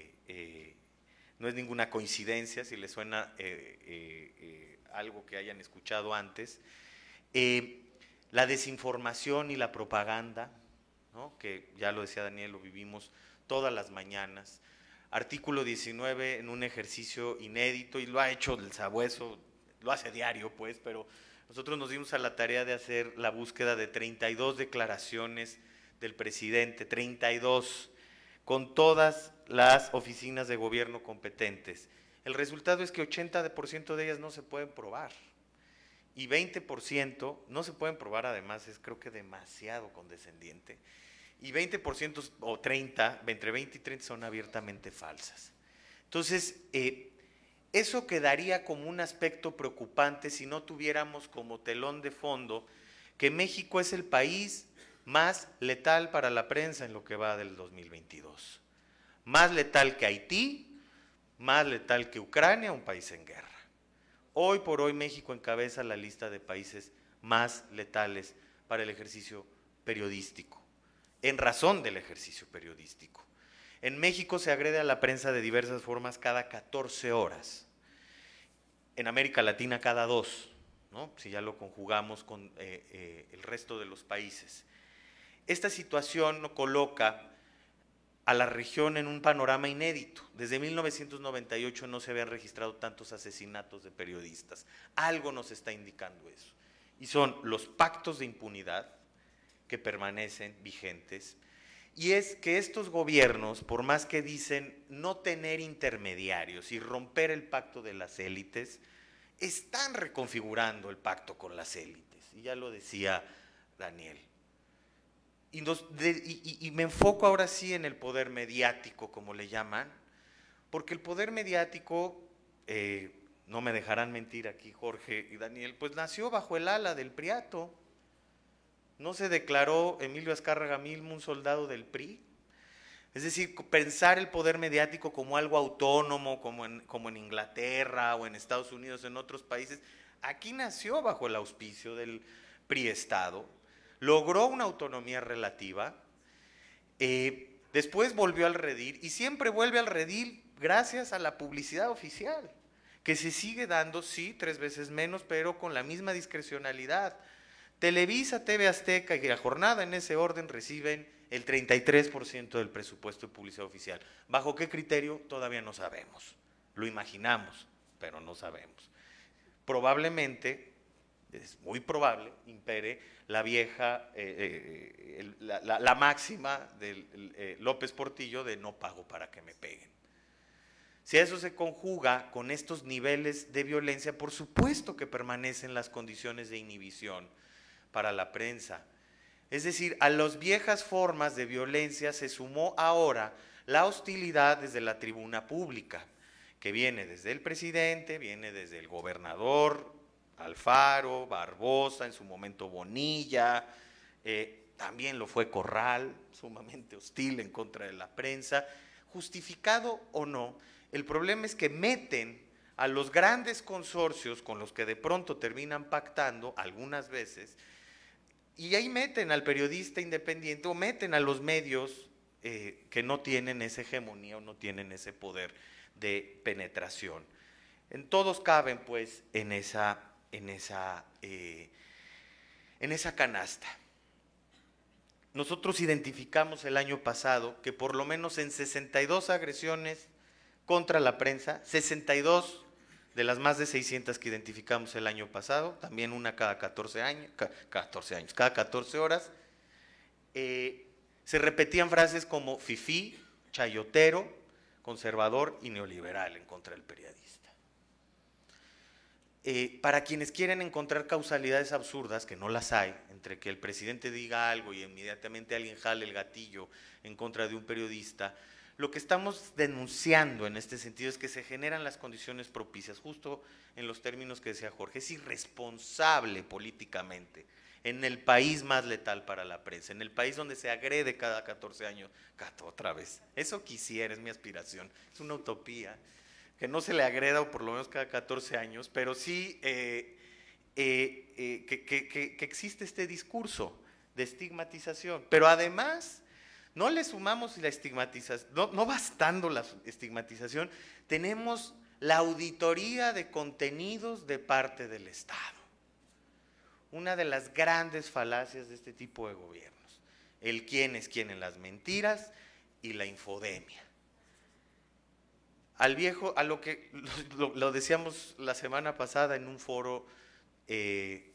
coincidencia, si les suena algo que hayan escuchado antes. La desinformación y la propaganda, ¿no? Que ya lo decía Daniel, lo vivimos todas las mañanas. Artículo 19 en un ejercicio inédito, y lo ha hecho el Sabueso, lo hace diario pues, pero nosotros nos dimos a la tarea de hacer la búsqueda de 32 declaraciones del presidente, 32, con todas las oficinas de gobierno competentes. El resultado es que 80% de ellas no se pueden probar, y 20% no se pueden probar, además es creo que demasiado condescendiente, y 20% o 30, entre 20 y 30 son abiertamente falsas. Entonces, eso quedaría como un aspecto preocupante si no tuviéramos como telón de fondo que México es el país más letal para la prensa en lo que va del 2022. Más letal que Haití, más letal que Ucrania, un país en guerra. Hoy por hoy México encabeza la lista de países más letales para el ejercicio periodístico, en razón del ejercicio periodístico. En México se agrede a la prensa de diversas formas cada 14 horas. En América Latina cada 2, ¿no? Si ya lo conjugamos con el resto de los países. Esta situación coloca a la región en un panorama inédito. Desde 1998 no se habían registrado tantos asesinatos de periodistas. Algo nos está indicando eso. Y son los pactos de impunidad que permanecen vigentes. Y es que estos gobiernos, por más que dicen no tener intermediarios y romper el pacto de las élites, están reconfigurando el pacto con las élites. Y ya lo decía Daniel. Y me enfoco ahora sí en el poder mediático, como le llaman, porque el poder mediático, no me dejarán mentir aquí Jorge y Daniel, pues nació bajo el ala del Priato. ¿No se declaró Emilio Azcárraga Milmo un soldado del PRI? Es decir, pensar el poder mediático como algo autónomo, como en Inglaterra o en Estados Unidos, en otros países, aquí nació bajo el auspicio del PRI-Estado, logró una autonomía relativa, después volvió al redil y siempre vuelve al redil gracias a la publicidad oficial, que se sigue dando, sí, 3 veces menos, pero con la misma discrecionalidad. Televisa, TV Azteca y La Jornada en ese orden reciben el 33% del presupuesto de publicidad oficial. ¿Bajo qué criterio? Todavía no sabemos. Lo imaginamos, pero no sabemos. Probablemente, es muy probable, impere la vieja, la máxima de López Portillo de no pago para que me peguen. Si eso se conjuga con estos niveles de violencia, por supuesto que permanecen las condiciones de inhibición para la prensa. Es decir, a las viejas formas de violencia se sumó ahora la hostilidad desde la tribuna pública, que viene desde el presidente, viene desde el gobernador Alfaro, Barbosa, en su momento Bonilla, también lo fue Corral, sumamente hostil en contra de la prensa, justificado o no. El problema es que meten a los grandes consorcios con los que de pronto terminan pactando, algunas veces, y ahí meten al periodista independiente o meten a los medios que no tienen esa hegemonía o no tienen ese poder de penetración. En todos caben pues en esa canasta. Nosotros identificamos el año pasado que por lo menos en 62 agresiones contra la prensa, 62 de las más de 600 que identificamos el año pasado, también una cada 14 horas, se repetían frases como fifí, chayotero, conservador y neoliberal en contra del periodista. Para quienes quieren encontrar causalidades absurdas, que no las hay, entre que el presidente diga algo y inmediatamente alguien jale el gatillo en contra de un periodista, lo que estamos denunciando en este sentido es que se generan las condiciones propicias, justo en los términos que decía Jorge. Es irresponsable políticamente en el país más letal para la prensa, en el país donde se agrede cada 14 años, otra vez. Eso quisiera, es mi aspiración, es una utopía, que no se le agreda o por lo menos cada 14 años, pero sí que existe este discurso de estigmatización, pero además no le sumamos la estigmatización, no bastando la estigmatización, tenemos la auditoría de contenidos de parte del Estado. Una de las grandes falacias de este tipo de gobiernos, el quién es quién en las mentiras y la infodemia. A lo que lo decíamos la semana pasada en un foro del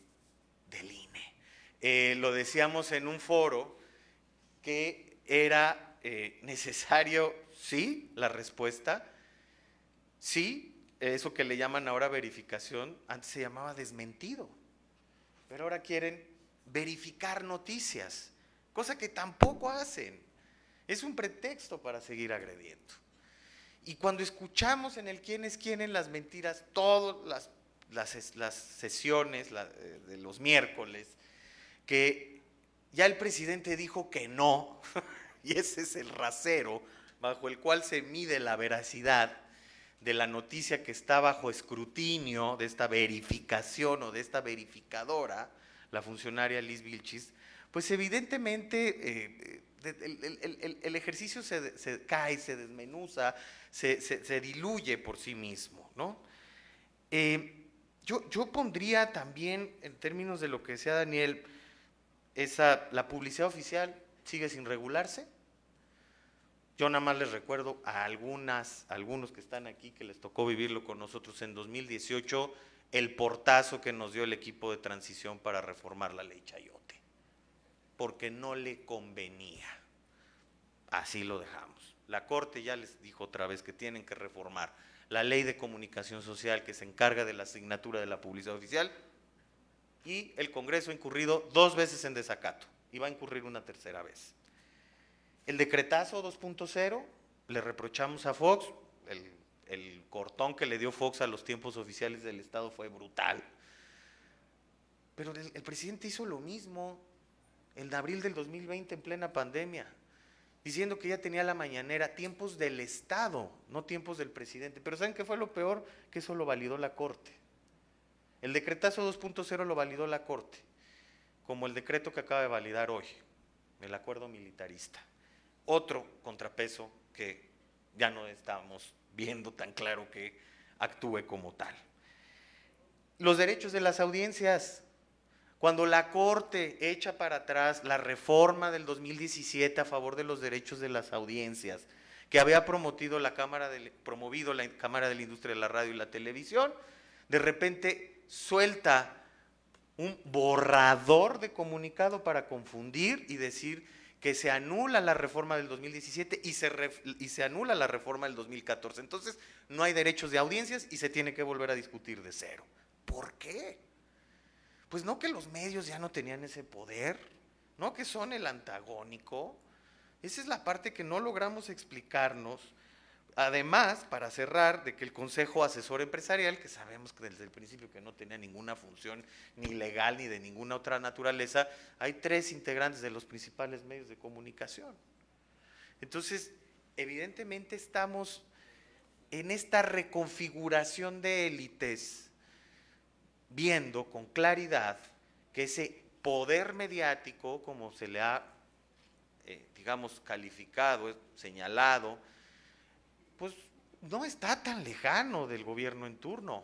INE, lo decíamos en un foro que era necesario, sí, la respuesta, sí, eso que le llaman ahora verificación, antes se llamaba desmentido, pero ahora quieren verificar noticias, cosa que tampoco hacen, es un pretexto para seguir agrediendo. Y cuando escuchamos en el quién es quién en las mentiras, todas las sesiones de los miércoles, que ya el presidente dijo que no, y ese es el rasero bajo el cual se mide la veracidad de la noticia que está bajo escrutinio de esta verificación o de esta verificadora, la funcionaria Liz Vilchis, pues evidentemente el ejercicio se cae, se desmenuza, se diluye por sí mismo, ¿no? Yo pondría también, en términos de lo que decía Daniel, la publicidad oficial sigue sin regularse. Yo nada más les recuerdo a algunos que están aquí que les tocó vivirlo con nosotros en 2018, el portazo que nos dio el equipo de transición para reformar la ley Chayote, porque no le convenía. Así lo dejamos. La Corte ya les dijo otra vez que tienen que reformar la ley de comunicación social que se encarga de la asignatura de la publicidad oficial, y el Congreso ha incurrido 2 veces en desacato y va a incurrir una tercera vez. El decretazo 2.0, le reprochamos a Fox, el cortón que le dio Fox a los tiempos oficiales del Estado fue brutal, pero el presidente hizo lo mismo en abril del 2020 en plena pandemia, diciendo que ya tenía la mañanera, tiempos del Estado, no tiempos del presidente. Pero ¿saben qué fue lo peor? Que eso lo validó la Corte. El decretazo 2.0 lo validó la Corte, como el decreto que acaba de validar hoy, el acuerdo militarista. Otro contrapeso que ya no estamos viendo tan claro que actúe como tal. Los derechos de las audiencias. Cuando la Corte echa para atrás la reforma del 2017 a favor de los derechos de las audiencias, que había promovido la Cámara de la Industria de la Radio y la Televisión, de repente suelta un borrador de comunicado para confundir y decir que se anula la reforma del 2017 y se anula la reforma del 2014. Entonces no hay derechos de audiencias y se tiene que volver a discutir de cero. ¿Por qué? Pues no que los medios ya no tenían ese poder, no que son el antagónico. Esa es la parte que no logramos explicarnos. Además, para cerrar, de que el Consejo Asesor Empresarial, que sabemos que desde el principio que no tenía ninguna función ni legal ni de ninguna otra naturaleza, hay 3 integrantes de los principales medios de comunicación. Entonces, evidentemente estamos en esta reconfiguración de élites, viendo con claridad que ese poder mediático, como se le ha, digamos, calificado, señalado, pues no está tan lejano del gobierno en turno.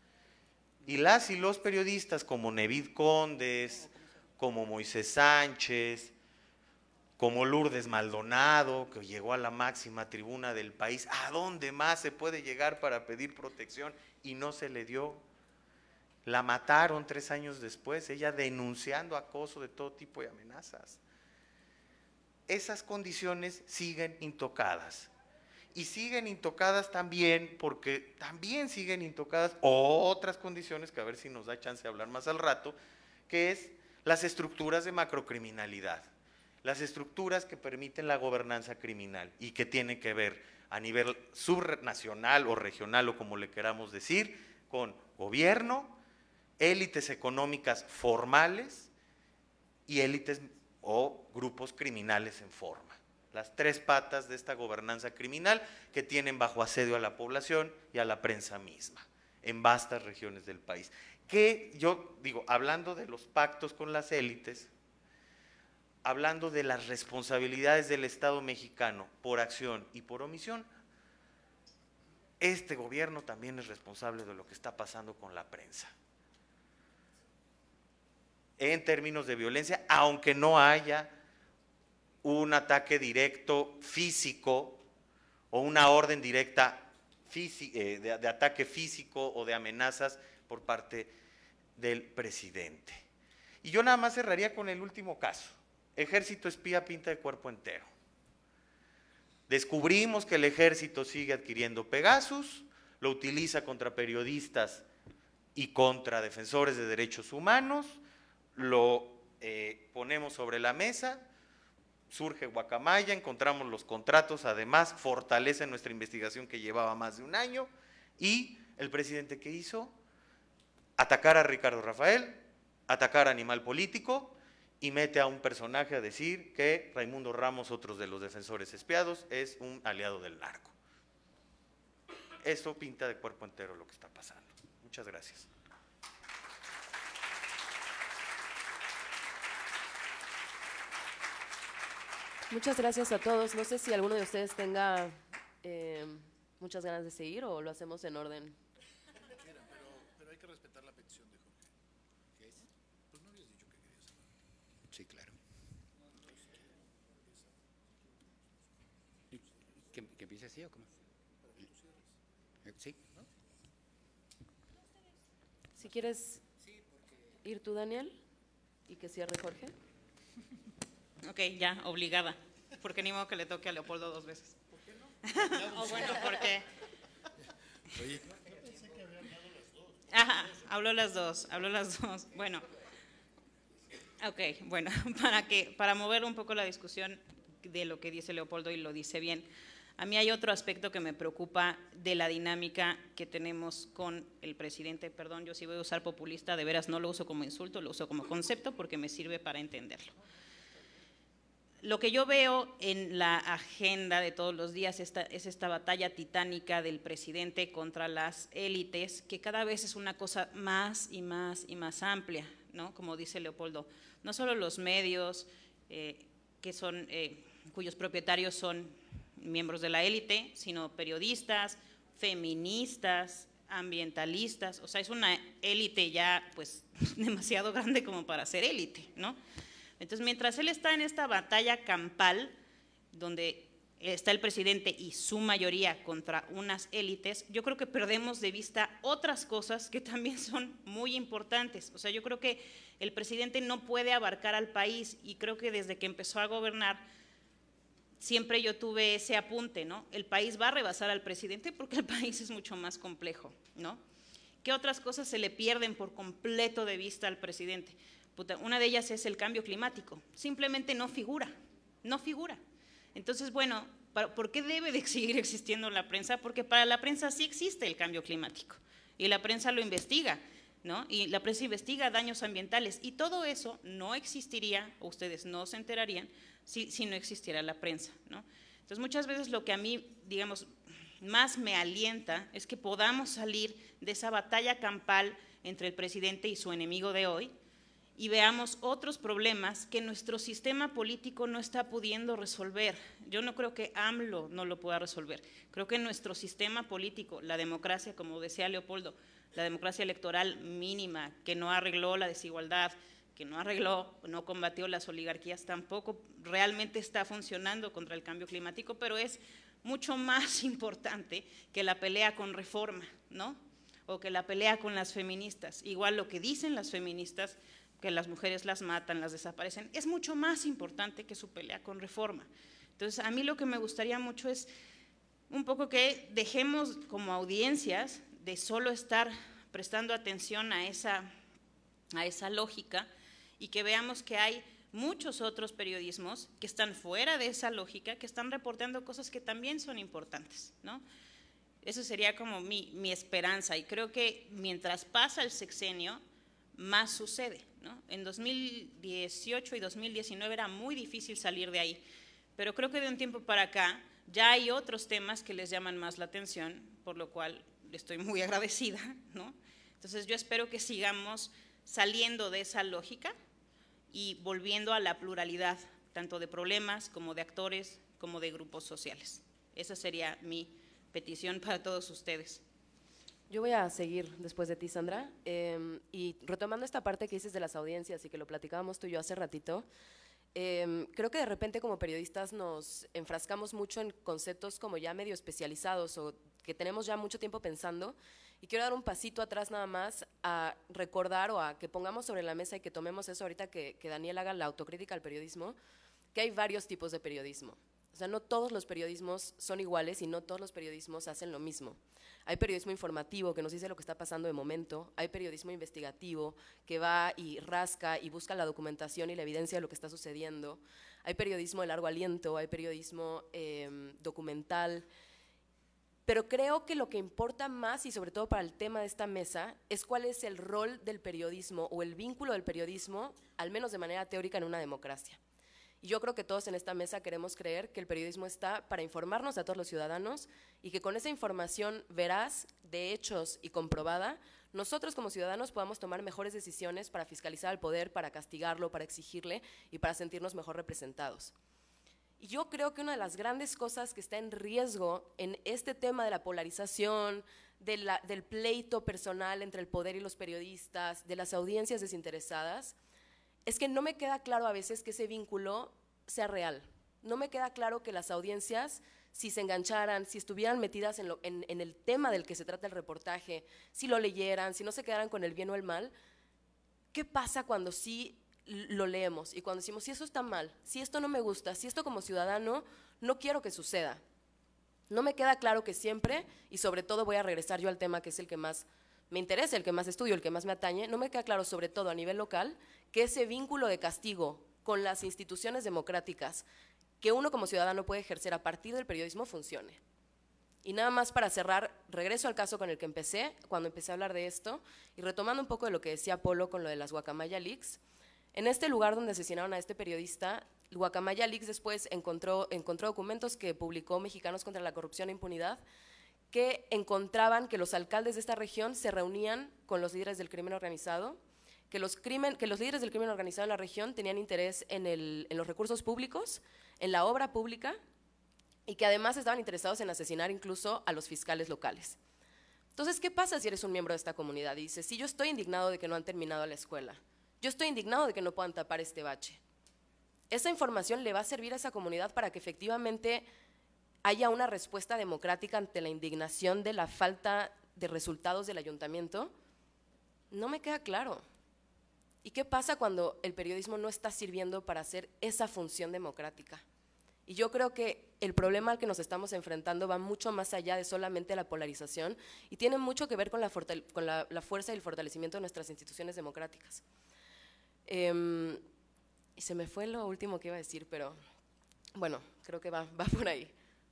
Y los periodistas como Nevid Condes, como Moisés Sánchez, como Lourdes Maldonado, que llegó a la máxima tribuna del país, ¿a dónde más se puede llegar para pedir protección? Y no se le dio. La mataron 3 años después, ella denunciando acoso de todo tipo de amenazas. Esas condiciones siguen intocadas. Y siguen intocadas también porque también siguen intocadas otras condiciones que a ver si nos da chance de hablar más al rato, que es las estructuras de macrocriminalidad, las estructuras que permiten la gobernanza criminal y que tienen que ver a nivel subnacional o regional o como le queramos decir, con gobierno, élites económicas formales y élites o grupos criminales en forma. Las 3 patas de esta gobernanza criminal que tienen bajo asedio a la población y a la prensa misma, en vastas regiones del país. Que yo digo, hablando de los pactos con las élites, hablando de las responsabilidades del Estado mexicano por acción y por omisión, este gobierno también es responsable de lo que está pasando con la prensa. En términos de violencia, aunque no haya un ataque directo físico o una orden directa de ataque físico o de amenazas por parte del presidente. Y yo nada más cerraría con el último caso. Ejército espía pinta de cuerpo entero. Descubrimos que el ejército sigue adquiriendo Pegasus, lo utiliza contra periodistas y contra defensores de derechos humanos, lo ponemos sobre la mesa, surge Guacamaya, encontramos los contratos, además fortalece nuestra investigación que llevaba más de un año, y el presidente, ¿qué hizo? Atacar a Ricardo Rafael, atacar a Animal Político, y mete a un personaje a decir que Raimundo Ramos, otro de los defensores espiados, es un aliado del narco. Eso pinta de cuerpo entero lo que está pasando. Muchas gracias. Muchas gracias a todos. No sé si alguno de ustedes tenga muchas ganas de seguir o lo hacemos en orden. Pero hay que respetar la petición de Jorge. ¿Qué es? Pues no habías dicho que querías hablar. Sí, claro. ¿Que empiece así o cómo? Sí. Si quieres ir tú, Daniel, y que cierre Jorge. Ok, ya, obligada, porque ni modo que le toque a Leopoldo 2 veces. ¿Por qué no? O bueno, porque… Oye, Ajá, habló las dos. Bueno, ok, bueno, para mover un poco la discusión de lo que dice Leopoldo, y lo dice bien, a mí hay otro aspecto que me preocupa de la dinámica que tenemos con el presidente. Perdón, yo sí voy a usar populista, de veras no lo uso como insulto, lo uso como concepto porque me sirve para entenderlo. Lo que yo veo en la agenda de todos los días es esta batalla titánica del presidente contra las élites, que cada vez es una cosa más y más y más amplia, ¿no? Como dice Leopoldo, no solo los medios, cuyos propietarios son miembros de la élite, sino periodistas, feministas, ambientalistas, o sea, es una élite ya pues demasiado grande como para ser élite, ¿no? Entonces, mientras él está en esta batalla campal, donde está el presidente y su mayoría contra unas élites, yo creo que perdemos de vista otras cosas que también son muy importantes. O sea, yo creo que el presidente no puede abarcar al país, y creo que desde que empezó a gobernar, siempre yo tuve ese apunte, ¿no? El país va a rebasar al presidente porque el país es mucho más complejo, ¿no? ¿Qué otras cosas se le pierden por completo de vista al presidente? Una de ellas es el cambio climático, simplemente no figura. Entonces, bueno, ¿por qué debe de seguir existiendo la prensa? Porque para la prensa sí existe el cambio climático, y la prensa lo investiga, ¿no? Y la prensa investiga daños ambientales, y todo eso no existiría, o ustedes no se enterarían, si no existiera la prensa, ¿no? Entonces, muchas veces lo que a mí, digamos, más me alienta es que podamos salir de esa batalla campal entre el presidente y su enemigo de hoy, y veamos otros problemas que nuestro sistema político no está pudiendo resolver. Yo no creo que AMLO no lo pueda resolver. Creo que nuestro sistema político, la democracia, como decía Leopoldo, la democracia electoral mínima, que no arregló la desigualdad, que no combatió las oligarquías, tampoco realmente está funcionando contra el cambio climático, pero es mucho más importante que la pelea con Reforma, ¿no? O que la pelea con las feministas. Igual lo que dicen las feministas, que las mujeres las matan, las desaparecen, es mucho más importante que su pelea con Reforma. Entonces, a mí lo que me gustaría mucho es un poco que dejemos como audiencias de solo estar prestando atención a esa lógica, y que veamos que hay muchos otros periodismos que están fuera de esa lógica, que están reportando cosas que también son importantes, ¿no? Eso sería como mi esperanza, y creo que mientras pasa el sexenio, más sucede, ¿no? En 2018 y 2019 era muy difícil salir de ahí, pero creo que de un tiempo para acá ya hay otros temas que les llaman más la atención, por lo cual estoy muy agradecida, ¿no? Entonces yo espero que sigamos saliendo de esa lógica y volviendo a la pluralidad, tanto de problemas como de actores, como de grupos sociales. Esa sería mi petición para todos ustedes. Yo voy a seguir después de ti, Sandra, y retomando esta parte que dices de las audiencias y que lo platicábamos tú y yo hace ratito, creo que de repente como periodistas nos enfrascamos mucho en conceptos como ya medio especializados o que tenemos ya mucho tiempo pensando, y quiero dar un pasito atrás nada más a recordar o a que pongamos sobre la mesa y que tomemos eso ahorita que Daniel haga la autocrítica al periodismo, que hay varios tipos de periodismo. O sea, no todos los periodismos son iguales y no todos los periodismos hacen lo mismo. Hay periodismo informativo que nos dice lo que está pasando de momento, hay periodismo investigativo que va y rasca y busca la documentación y la evidencia de lo que está sucediendo, hay periodismo de largo aliento, hay periodismo documental, pero creo que lo que importa más y sobre todo para el tema de esta mesa es cuál es el rol del periodismo o el vínculo del periodismo, al menos de manera teórica, en una democracia. Y yo creo que todos en esta mesa queremos creer que el periodismo está para informarnos a todos los ciudadanos y que con esa información veraz, de hechos y comprobada, nosotros como ciudadanos podamos tomar mejores decisiones para fiscalizar al poder, para castigarlo, para exigirle y para sentirnos mejor representados. Y yo creo que una de las grandes cosas que está en riesgo en este tema de la polarización, del pleito personal entre el poder y los periodistas, de las audiencias desinteresadas, es que no me queda claro a veces que ese vínculo sea real. No me queda claro que las audiencias, si se engancharan, si estuvieran metidas en el tema del que se trata el reportaje, si lo leyeran, si no se quedaran con el bien o el mal, ¿qué pasa cuando sí lo leemos? Y cuando decimos, si eso está mal, si esto no me gusta, si esto como ciudadano no quiero que suceda. No me queda claro que siempre, y sobre todo voy a regresar yo al tema que es el que más me interesa, el que más estudio, el que más me atañe, no me queda claro, sobre todo a nivel local, que ese vínculo de castigo con las instituciones democráticas que uno como ciudadano puede ejercer a partir del periodismo funcione. Y nada más para cerrar, regreso al caso con el que empecé, cuando empecé a hablar de esto, y retomando un poco de lo que decía Polo con lo de las Guacamaya Leaks, en este lugar donde asesinaron a este periodista, Guacamaya Leaks después encontró documentos que publicó Mexicanos contra la Corrupción e Impunidad, que encontraban que los alcaldes de esta región se reunían con los líderes del crimen organizado, que los líderes del crimen organizado en la región tenían interés en los recursos públicos, en la obra pública, y que además estaban interesados en asesinar incluso a los fiscales locales. Entonces, ¿qué pasa si eres un miembro de esta comunidad? Y dices, sí, yo estoy indignado de que no han terminado la escuela, yo estoy indignado de que no puedan tapar este bache. Esa información le va a servir a esa comunidad para que efectivamente haya una respuesta democrática ante la indignación de la falta de resultados del ayuntamiento. No me queda claro. ¿Y qué pasa cuando el periodismo no está sirviendo para hacer esa función democrática? Y yo creo que el problema al que nos estamos enfrentando va mucho más allá de solamente la polarización y tiene mucho que ver con la fuerza y el fortalecimiento de nuestras instituciones democráticas. Y se me fue lo último que iba a decir, pero bueno, creo que va por ahí.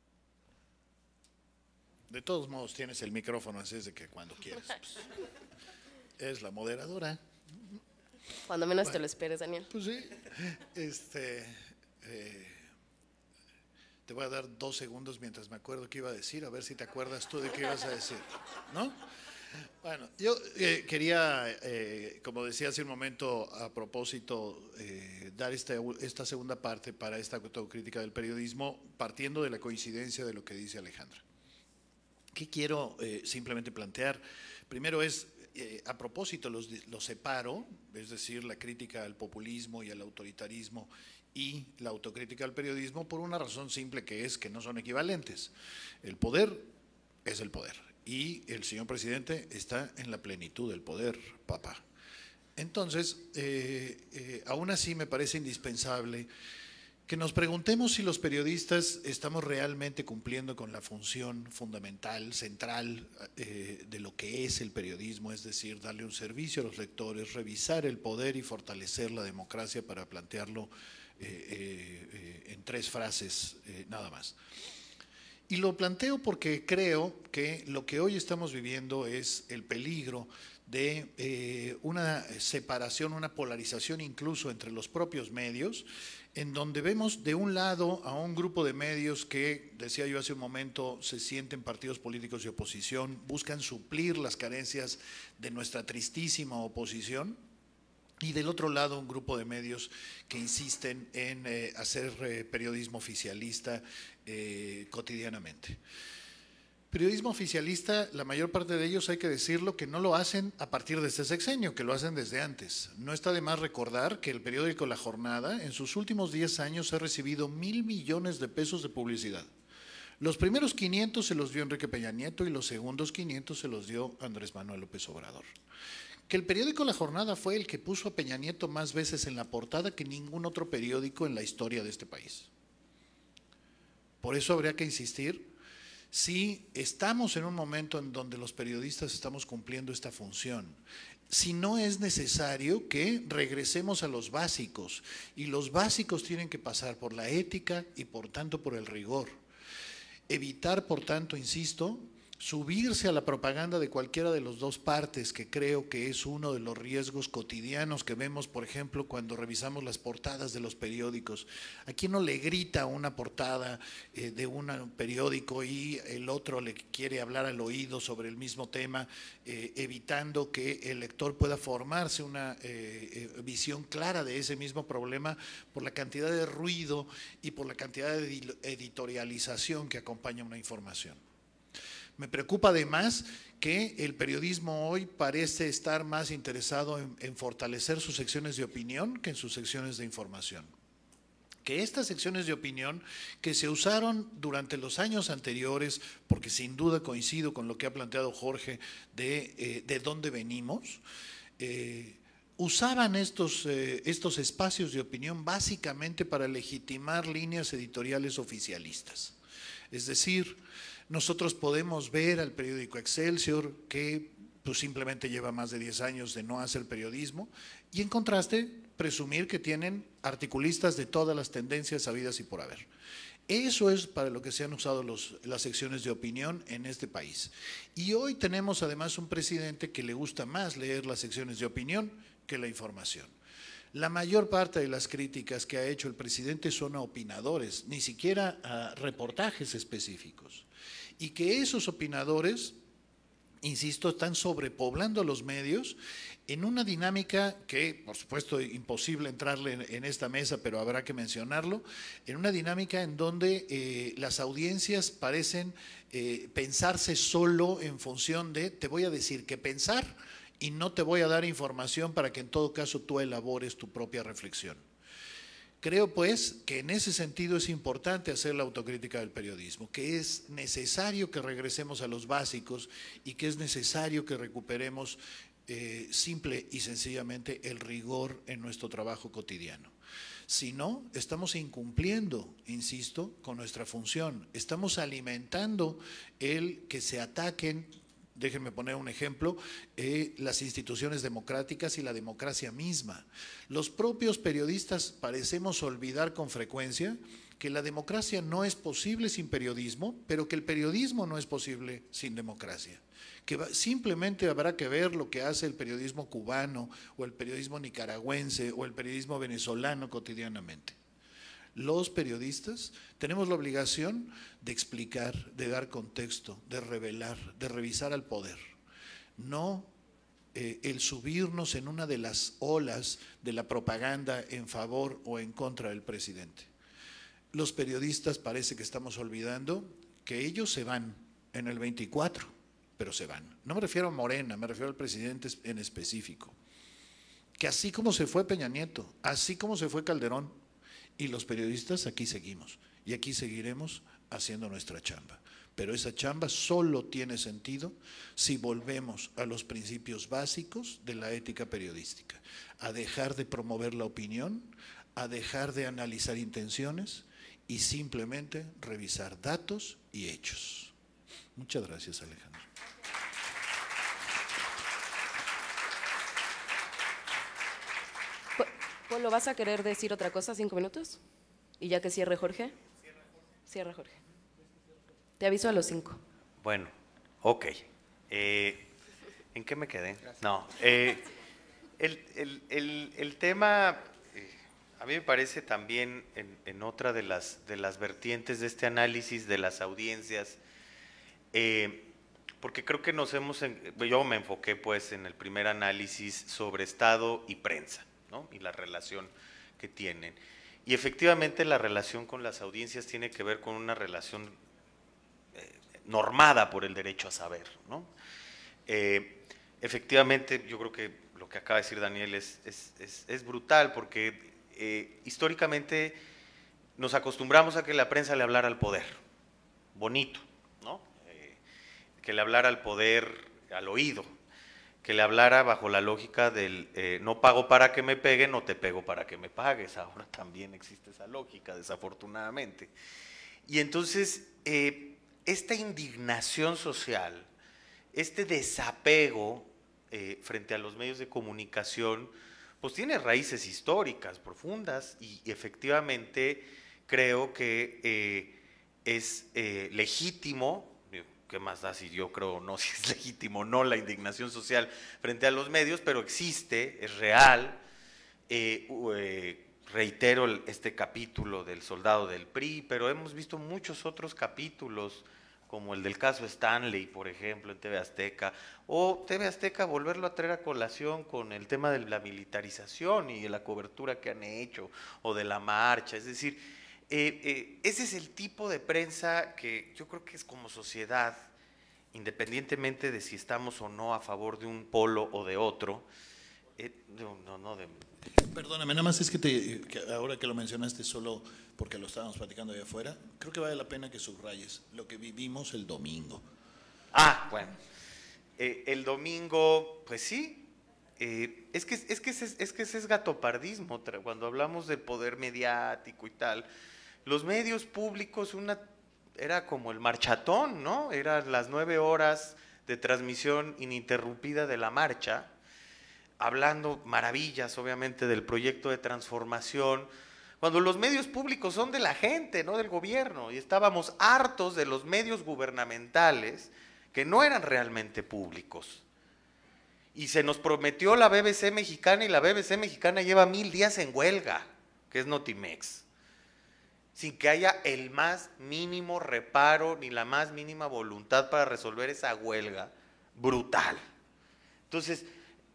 De todos modos tienes el micrófono, así es de que cuando quieras. Pues, es la moderadora. Cuando menos te lo esperes, Daniel. Pues sí. Te voy a dar 2 segundos mientras me acuerdo qué iba a decir, a ver si te acuerdas tú de qué ibas a decir, ¿no? Bueno, yo quería, como decía hace un momento, a propósito, dar esta segunda parte para esta autocrítica del periodismo, partiendo de la coincidencia de lo que dice Alejandra. ¿Qué quiero simplemente plantear? Primero es, a propósito, los separo, es decir, la crítica al populismo y al autoritarismo y la autocrítica al periodismo por una razón simple, que es que no son equivalentes. El poder es el poder y el señor presidente está en la plenitud del poder, papá. Entonces, aún así me parece indispensable que nos preguntemos si los periodistas estamos realmente cumpliendo con la función fundamental, central de lo que es el periodismo, es decir, darle un servicio a los lectores, revisar el poder y fortalecer la democracia, para plantearlo en 3 frases nada más. Y lo planteo porque creo que lo que hoy estamos viviendo es el peligro de una separación, una polarización incluso entre los propios medios, en donde vemos de un lado a un grupo de medios que, decía yo hace un momento, se sienten partidos políticos de oposición, buscan suplir las carencias de nuestra tristísima oposición, y del otro lado un grupo de medios que insisten en hacer periodismo oficialista cotidianamente. Periodismo oficialista, la mayor parte de ellos, hay que decirlo, que no lo hacen a partir de este sexenio, que lo hacen desde antes. No está de más recordar que el periódico La Jornada en sus últimos 10 años ha recibido 1,000 millones de pesos de publicidad. Los primeros 500 se los dio Enrique Peña Nieto y los segundos 500 se los dio Andrés Manuel López Obrador. Que el periódico La Jornada fue el que puso a Peña Nieto más veces en la portada que ningún otro periódico en la historia de este país. Por eso habría que insistir, si estamos en un momento en donde los periodistas estamos cumpliendo esta función, si no es necesario que regresemos a los básicos, y los básicos tienen que pasar por la ética y por tanto por el rigor. Evitar, por tanto, insisto, subirse a la propaganda de cualquiera de las dos partes, que creo que es uno de los riesgos cotidianos que vemos, por ejemplo, cuando revisamos las portadas de los periódicos. ¿A quién no le grita una portada de un periódico y el otro le quiere hablar al oído sobre el mismo tema, evitando que el lector pueda formarse una visión clara de ese mismo problema por la cantidad de ruido y por la cantidad de editorialización que acompaña una información? Me preocupa además que el periodismo hoy parece estar más interesado en fortalecer sus secciones de opinión que en sus secciones de información. Que estas secciones de opinión que se usaron durante los años anteriores, porque sin duda coincido con lo que ha planteado Jorge de dónde venimos, usaban estos espacios de opinión básicamente para legitimar líneas editoriales oficialistas. Es decir, nosotros podemos ver al periódico Excelsior, que pues, simplemente lleva más de 10 años de no hacer periodismo, y en contraste, presumir que tienen articulistas de todas las tendencias habidas y por haber. Eso es para lo que se han usado las secciones de opinión en este país. Y hoy tenemos además un presidente que le gusta más leer las secciones de opinión que la información. La mayor parte de las críticas que ha hecho el presidente son a opinadores, ni siquiera a reportajes específicos. Y que esos opinadores, insisto, están sobrepoblando los medios en una dinámica que, por supuesto, imposible entrarle en esta mesa, pero habrá que mencionarlo, en una dinámica en donde las audiencias parecen pensarse solo en función de, te voy a decir qué pensar y no te voy a dar información para que en todo caso tú elabores tu propia reflexión. Creo pues que en ese sentido es importante hacer la autocrítica del periodismo, que es necesario que regresemos a los básicos y que es necesario que recuperemos simple y sencillamente el rigor en nuestro trabajo cotidiano. Si no, estamos incumpliendo, insisto, con nuestra función, estamos alimentando el que se ataquen. Déjenme poner un ejemplo, las instituciones democráticas y la democracia misma. Los propios periodistas parecemos olvidar con frecuencia que la democracia no es posible sin periodismo, pero que el periodismo no es posible sin democracia. Que simplemente habrá que ver lo que hace el periodismo cubano o el periodismo nicaragüense o el periodismo venezolano cotidianamente. Los periodistas tenemos la obligación de explicar, de dar contexto, de revelar, de revisar al poder. No el subirnos en una de las olas de la propaganda en favor o en contra del presidente. Los periodistas parece que estamos olvidando que ellos se van en el 24, pero se van. No me refiero a Morena, me refiero al presidente en específico. Que así como se fue Peña Nieto, así como se fue Calderón, y los periodistas aquí seguimos y aquí seguiremos haciendo nuestra chamba. Pero esa chamba solo tiene sentido si volvemos a los principios básicos de la ética periodística, a dejar de promover la opinión, a dejar de analizar intenciones y simplemente revisar datos y hechos. Muchas gracias, Alejandro. Polo, ¿vas a querer decir otra cosa, 5 minutos? Y ya que cierre Jorge. Cierra Jorge. Te aviso a los 5. Bueno, ok. ¿En qué me quedé? No. El tema, a mí me parece también en otra de las vertientes de este análisis de las audiencias, porque creo que yo me enfoqué pues en el primer análisis sobre Estado y prensa, ¿no? Y la relación que tienen. Y efectivamente la relación con las audiencias tiene que ver con una relación normada por el derecho a saber, ¿no? Efectivamente, yo creo que lo que acaba de decir Daniel es brutal, porque históricamente nos acostumbramos a que la prensa le hablara al poder, bonito, ¿no? Que le hablara al poder al oído, que le hablara bajo la lógica del no pago para que me peguen, no te pego para que me pagues. Ahora también existe esa lógica, desafortunadamente. Y entonces, esta indignación social, este desapego frente a los medios de comunicación, pues tiene raíces históricas profundas y efectivamente creo que es legítimo, ¿qué más da si yo creo no si es legítimo o no la indignación social frente a los medios? Pero existe, es real. Reitero este capítulo del soldado del PRI, pero hemos visto muchos otros capítulos, como el del caso Stanley, por ejemplo, en TV Azteca, o TV Azteca volverlo a traer a colación con el tema de la militarización y de la cobertura que han hecho, o de la marcha. Es decir, ese es el tipo de prensa que yo creo que es como sociedad, independientemente de si estamos o no a favor de un polo o de otro. Perdóname, nada más es que ahora que lo mencionaste solo porque lo estábamos platicando allá afuera, creo que vale la pena que subrayes lo que vivimos el domingo. Ah, bueno, el domingo, pues sí, es que ese es gatopardismo, cuando hablamos del poder mediático y tal. Los medios públicos era como el marchatón, ¿no? Eran las 9 horas de transmisión ininterrumpida de la marcha, hablando maravillas, obviamente, del proyecto de transformación, cuando los medios públicos son de la gente, no del gobierno, y estábamos hartos de los medios gubernamentales que no eran realmente públicos. Y se nos prometió la BBC mexicana, y la BBC mexicana lleva 1000 días en huelga, que es Notimex, sin que haya el más mínimo reparo ni la más mínima voluntad para resolver esa huelga brutal. Entonces,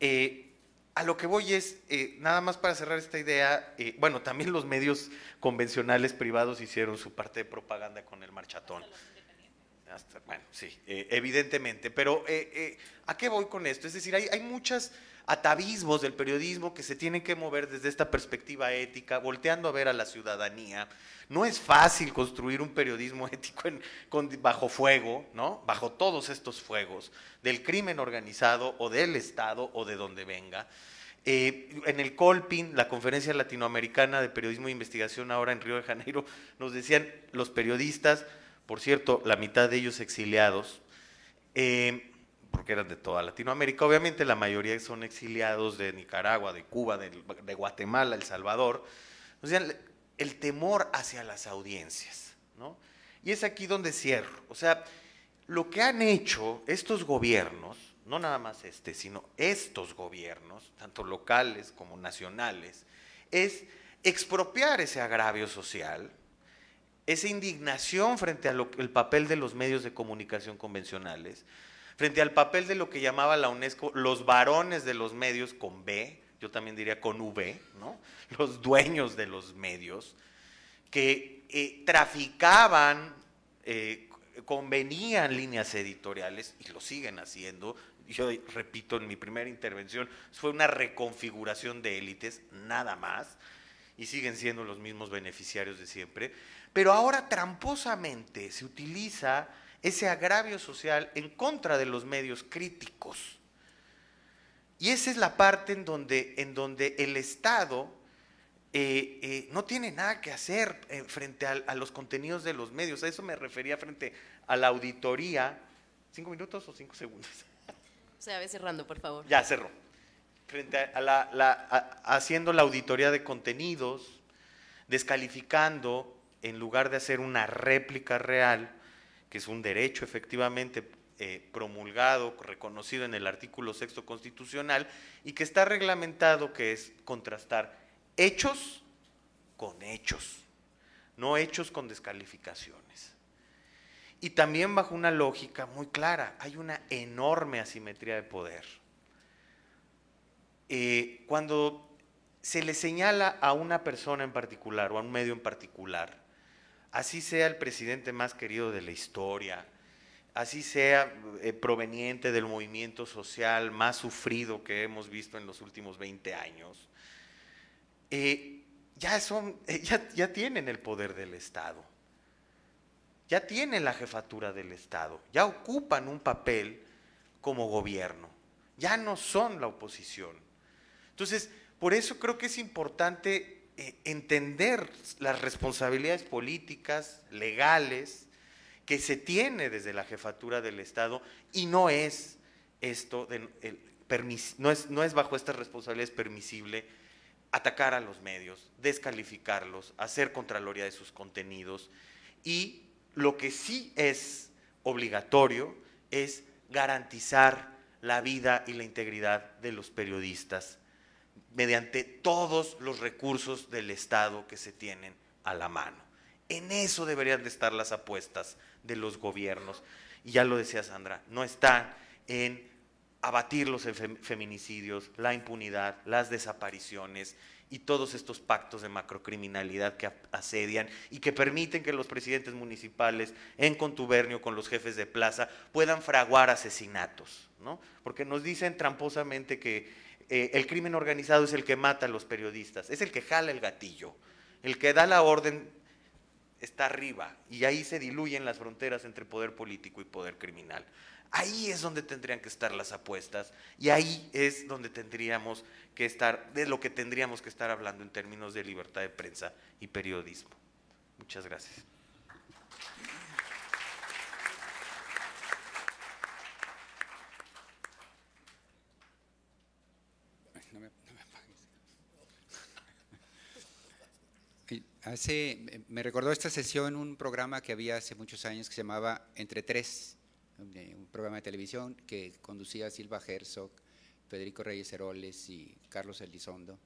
a lo que voy es, nada más para cerrar esta idea, bueno, también los medios convencionales privados hicieron su parte de propaganda con el marchatón. Bueno, sí, evidentemente, pero ¿a qué voy con esto? Es decir, hay muchos atavismos del periodismo que se tienen que mover desde esta perspectiva ética, volteando a ver a la ciudadanía. No es fácil construir un periodismo ético bajo fuego, ¿no? Bajo todos estos fuegos, del crimen organizado o del Estado o de donde venga. En el Colpin, la Conferencia Latinoamericana de Periodismo e Investigación ahora en Río de Janeiro, nos decían los periodistas, por cierto, la mitad de ellos exiliados, porque eran de toda Latinoamérica, obviamente la mayoría son exiliados de Nicaragua, de Cuba, de Guatemala, El Salvador, o sea, el temor hacia las audiencias, ¿no? Y es aquí donde cierro, o sea, lo que han hecho estos gobiernos, no nada más sino estos gobiernos, tanto locales como nacionales, es expropiar ese agravio social, esa indignación frente al papel de los medios de comunicación convencionales, frente al papel de lo que llamaba la UNESCO los varones de los medios con B, yo también diría con V, ¿no? Los dueños de los medios, que traficaban, convenían líneas editoriales, y lo siguen haciendo. Yo repito, en mi primera intervención, fue una reconfiguración de élites, nada más, y siguen siendo los mismos beneficiarios de siempre, pero ahora tramposamente se utiliza ese agravio social en contra de los medios críticos. Y esa es la parte en donde el Estado no tiene nada que hacer frente a los contenidos de los medios. A eso me refería frente a la auditoría. ¿5 minutos o 5 segundos? O sea, ve cerrando, por favor. Ya cerró. Frente a haciendo la auditoría de contenidos, descalificando, en lugar de hacer una réplica real, que es un derecho efectivamente promulgado, reconocido en el artículo 6º constitucional, y que está reglamentado, que es contrastar hechos con hechos, no hechos con descalificaciones. Y también bajo una lógica muy clara, hay una enorme asimetría de poder. Cuando se le señala a una persona en particular o a un medio en particular, así sea el presidente más querido de la historia, así sea proveniente del movimiento social más sufrido que hemos visto en los últimos 20 años, ya tienen el poder del Estado, ya tienen la jefatura del Estado, ya ocupan un papel como gobierno, ya no son la oposición. Entonces, por eso creo que es importante entender las responsabilidades políticas, legales, que se tiene desde la jefatura del Estado, y no es esto, no es bajo estas responsabilidades permisible atacar a los medios, descalificarlos, hacer contraloría de sus contenidos, y lo que sí es obligatorio es garantizar la vida y la integridad de los periodistas mediante todos los recursos del Estado que se tienen a la mano. En eso deberían de estar las apuestas de los gobiernos. Y ya lo decía Sandra, no está en abatir los feminicidios, la impunidad, las desapariciones y todos estos pactos de macrocriminalidad que asedian y que permiten que los presidentes municipales, en contubernio con los jefes de plaza, puedan fraguar asesinatos, ¿no? Porque nos dicen tramposamente que el crimen organizado es el que mata a los periodistas, es el que jala el gatillo, el que da la orden está arriba, y ahí se diluyen las fronteras entre poder político y poder criminal. Ahí es donde tendrían que estar las apuestas, y ahí es donde tendríamos que estar, de lo que tendríamos que estar hablando en términos de libertad de prensa y periodismo. Muchas gracias. Me recordó esta sesión un programa que había hace muchos años que se llamaba Entre Tres, un programa de televisión que conducía Silva Herzog, Federico Reyes Heroles y Carlos Elizondo,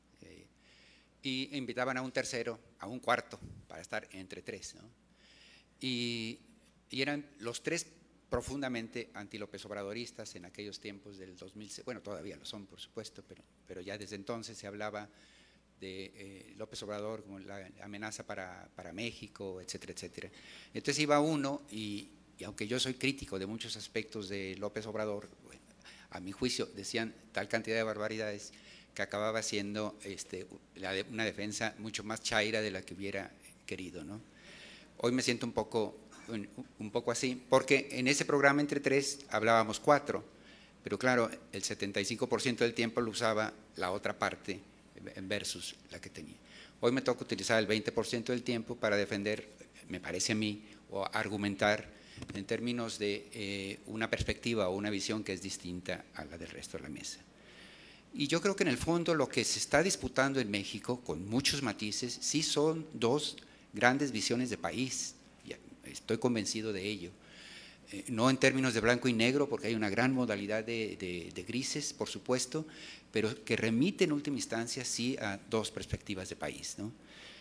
y invitaban a un tercero, a un cuarto, para estar entre tres, ¿no? Y eran los tres profundamente anti-López Obradoristas en aquellos tiempos del 2006, bueno, todavía lo son, por supuesto, pero ya desde entonces se hablaba de López Obrador como la amenaza para México, etcétera, etcétera. Entonces iba uno y aunque yo soy crítico de muchos aspectos de López Obrador, bueno, a mi juicio decían tal cantidad de barbaridades que acababa siendo una defensa mucho más chaira de la que hubiera querido, ¿no? Hoy me siento un poco así, porque en ese programa Entre Tres hablábamos cuatro, pero claro, el 75% del tiempo lo usaba la otra parte versus la que tenía. Hoy me toca utilizar el 20% del tiempo para defender, me parece a mí, o argumentar en términos de una perspectiva o una visión que es distinta a la del resto de la mesa. Y yo creo que en el fondo lo que se está disputando en México, con muchos matices, sí son dos grandes visiones de país, estoy convencido de ello. No en términos de blanco y negro, porque hay una gran modalidad de grises, por supuesto, pero que remite en última instancia sí a dos perspectivas de país, ¿no?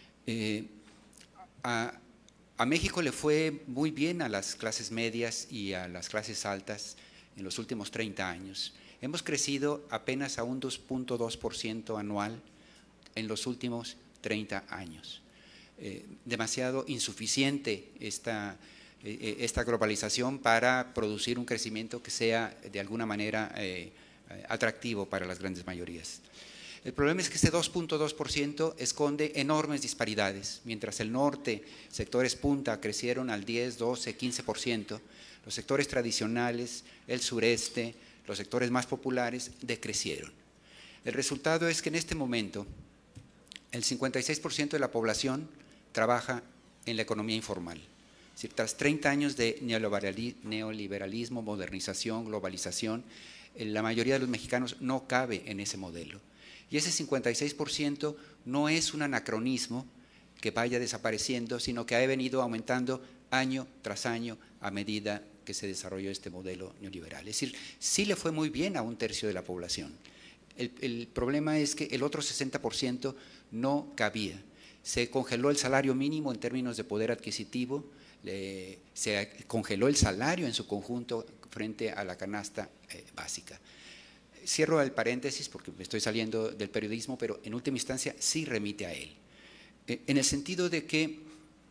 A México le fue muy bien a las clases medias y a las clases altas en los últimos 30 años. Hemos crecido apenas a un 2.2% anual en los últimos 30 años. Demasiado insuficiente esta globalización para producir un crecimiento que sea de alguna manera atractivo para las grandes mayorías. El problema es que ese 2.2% esconde enormes disparidades. Mientras el norte, sectores punta, crecieron al 10, 12, 15%, los sectores tradicionales, el sureste, los sectores más populares, decrecieron. El resultado es que en este momento el 56% de la población trabaja en la economía informal. Es decir, tras 30 años de neoliberalismo, modernización, globalización, la mayoría de los mexicanos no cabe en ese modelo. Y ese 56% no es un anacronismo que vaya desapareciendo, sino que ha venido aumentando año tras año a medida que se desarrolló este modelo neoliberal. Es decir, sí le fue muy bien a un tercio de la población. El problema es que el otro 60% no cabía. Se congeló el salario mínimo en términos de poder adquisitivo, se congeló el salario en su conjunto frente a la canasta básica. Cierro el paréntesis porque me estoy saliendo del periodismo, pero en última instancia sí remite a él. En el sentido de que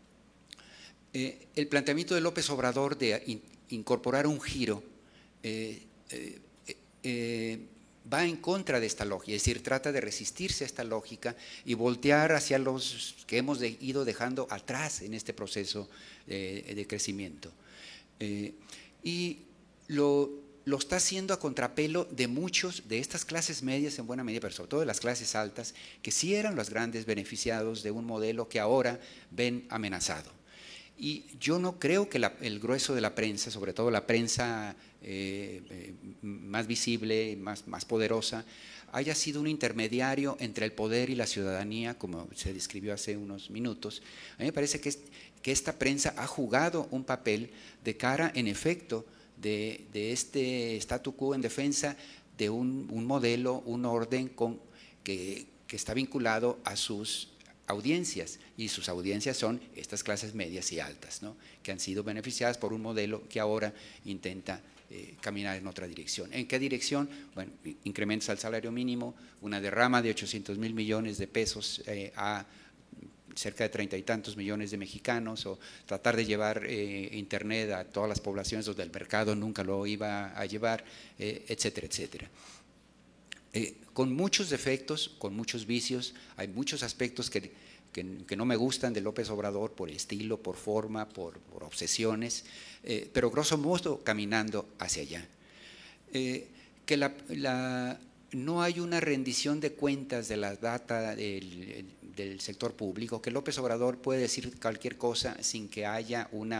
el planteamiento de López Obrador de incorporar un giro va en contra de esta lógica, es decir, trata de resistirse a esta lógica y voltear hacia los que hemos ido dejando atrás en este proceso de crecimiento. Y lo lo está haciendo a contrapelo de muchos de estas clases medias en buena medida, pero sobre todo de las clases altas, que sí eran los grandes beneficiados de un modelo que ahora ven amenazado. Y yo no creo que el grueso de la prensa, sobre todo la prensa más visible, más poderosa, haya sido un intermediario entre el poder y la ciudadanía, como se describió hace unos minutos. A mí me parece que esta prensa ha jugado un papel de cara, en efecto, de este statu quo en defensa de un modelo, un orden que está vinculado a sus audiencias, y sus audiencias son estas clases medias y altas, ¿no?, que han sido beneficiadas por un modelo que ahora intenta caminar en otra dirección. ¿En qué dirección? Bueno, incrementos al salario mínimo, una derrama de 800,000 millones de pesos a cerca de 30 y tantos millones de mexicanos, o tratar de llevar internet a todas las poblaciones donde el mercado nunca lo iba a llevar, etcétera, etcétera. Con muchos defectos, con muchos vicios, hay muchos aspectos que no me gustan de López Obrador por estilo, por forma, por obsesiones, pero grosso modo caminando hacia allá. No hay una rendición de cuentas de la data del sector público, que López Obrador puede decir cualquier cosa sin que haya un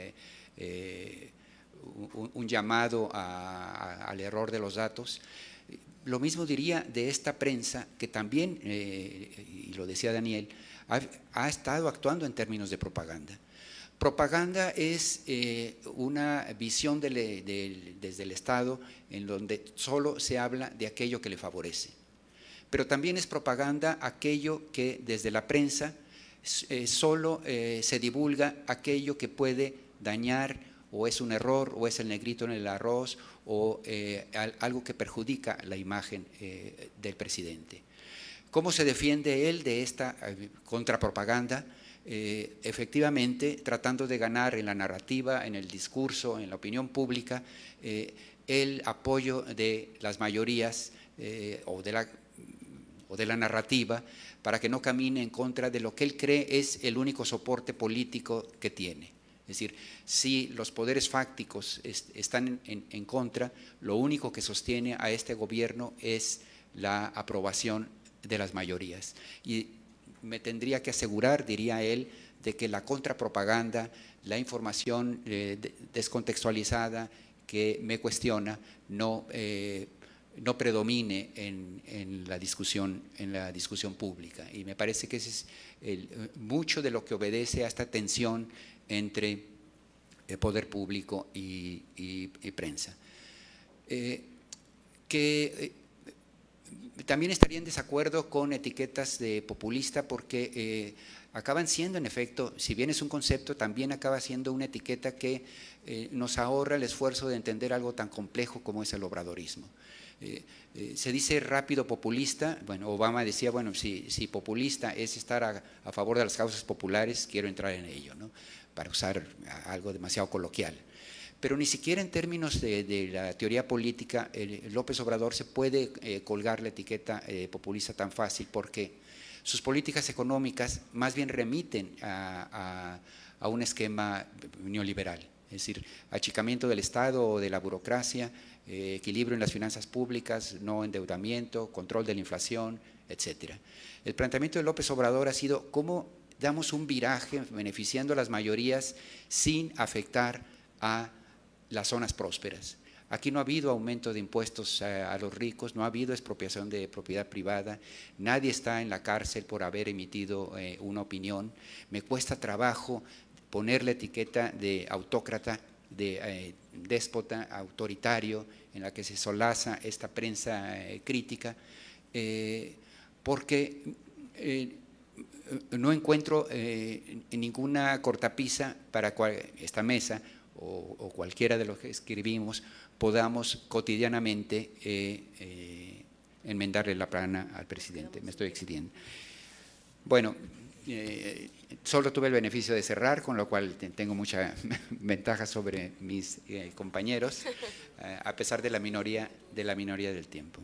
llamado al error de los datos. Lo mismo diría de esta prensa que también, y lo decía Daniel, ha estado actuando en términos de propaganda. Propaganda es una visión desde el Estado en donde solo se habla de aquello que le favorece. Pero también es propaganda aquello que desde la prensa solo se divulga aquello que puede dañar, o es un error, o es el negrito en el arroz, o algo que perjudica la imagen del presidente. ¿Cómo se defiende él de esta contrapropaganda? Efectivamente, tratando de ganar en la narrativa, en el discurso, en la opinión pública, el apoyo de las mayorías o de la narrativa, para que no camine en contra de lo que él cree es el único soporte político que tiene. Es decir, si los poderes fácticos están en contra, lo único que sostiene a este gobierno es la aprobación de las mayorías. Y me tendría que asegurar, diría él, de que la contrapropaganda, la información descontextualizada que me cuestiona, no predomine en la discusión pública. Y me parece que ese es mucho de lo que obedece a esta tensión entre el poder público y prensa. También estaría en desacuerdo con etiquetas de populista, porque acaban siendo, en efecto, si bien es un concepto, también acaba siendo una etiqueta que nos ahorra el esfuerzo de entender algo tan complejo como es el obradorismo. Se dice rápido populista. Bueno, Obama decía, bueno, si populista es estar a favor de las causas populares, quiero entrar en ello, ¿no?, para usar algo demasiado coloquial. Pero ni siquiera en términos de la teoría política, López Obrador se puede colgar la etiqueta populista tan fácil, porque sus políticas económicas más bien remiten a un esquema neoliberal, es decir, achicamiento del Estado o de la burocracia, equilibrio en las finanzas públicas, no endeudamiento, control de la inflación, etcétera. El planteamiento de López Obrador ha sido cómo damos un viraje beneficiando a las mayorías sin afectar a las zonas prósperas. Aquí no ha habido aumento de impuestos a los ricos, no ha habido expropiación de propiedad privada, nadie está en la cárcel por haber emitido una opinión. Me cuesta trabajo poner la etiqueta de autócrata, de déspota, autoritario, en la que se solaza esta prensa crítica, porque no encuentro ninguna cortapisa para esta mesa o cualquiera de los que escribimos podamos cotidianamente enmendarle la plana al presidente. Me estoy excediendo. Bueno, solo tuve el beneficio de cerrar, con lo cual tengo mucha ventaja sobre mis compañeros, a pesar de la minoría del tiempo.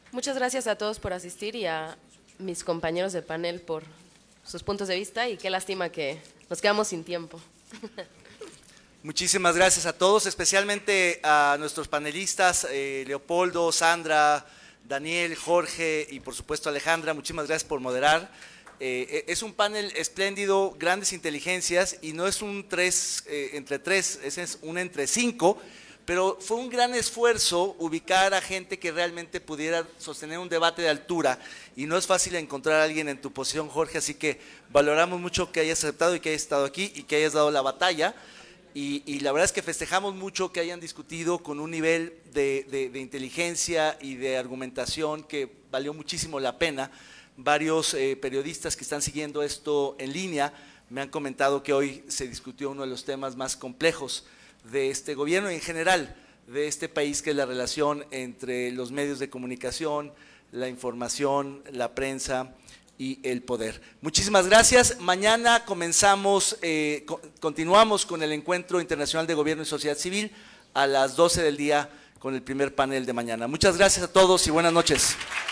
Muchas gracias a todos por asistir y a mis compañeros de panel por sus puntos de vista y qué lástima que nos quedamos sin tiempo. Muchísimas gracias a todos, especialmente a nuestros panelistas, Leopoldo, Sandra, Daniel, Jorge y por supuesto Alejandra, muchísimas gracias por moderar. Es un panel espléndido, grandes inteligencias y no es un 3 entre 3, es un entre 5, pero fue un gran esfuerzo ubicar a gente que realmente pudiera sostener un debate de altura y no es fácil encontrar a alguien en tu posición, Jorge, así que valoramos mucho que hayas aceptado y que hayas estado aquí y que hayas dado la batalla. Y la verdad es que festejamos mucho que hayan discutido con un nivel de inteligencia y de argumentación que valió muchísimo la pena. Varios periodistas que están siguiendo esto en línea me han comentado que hoy se discutió uno de los temas más complejos de este gobierno y en general de este país, que es la relación entre los medios de comunicación, la información, la prensa y el poder. Muchísimas gracias. Mañana continuamos con el Encuentro Internacional de Gobierno y Sociedad Civil a las 12 del día con el primer panel de mañana. Muchas gracias a todos y buenas noches.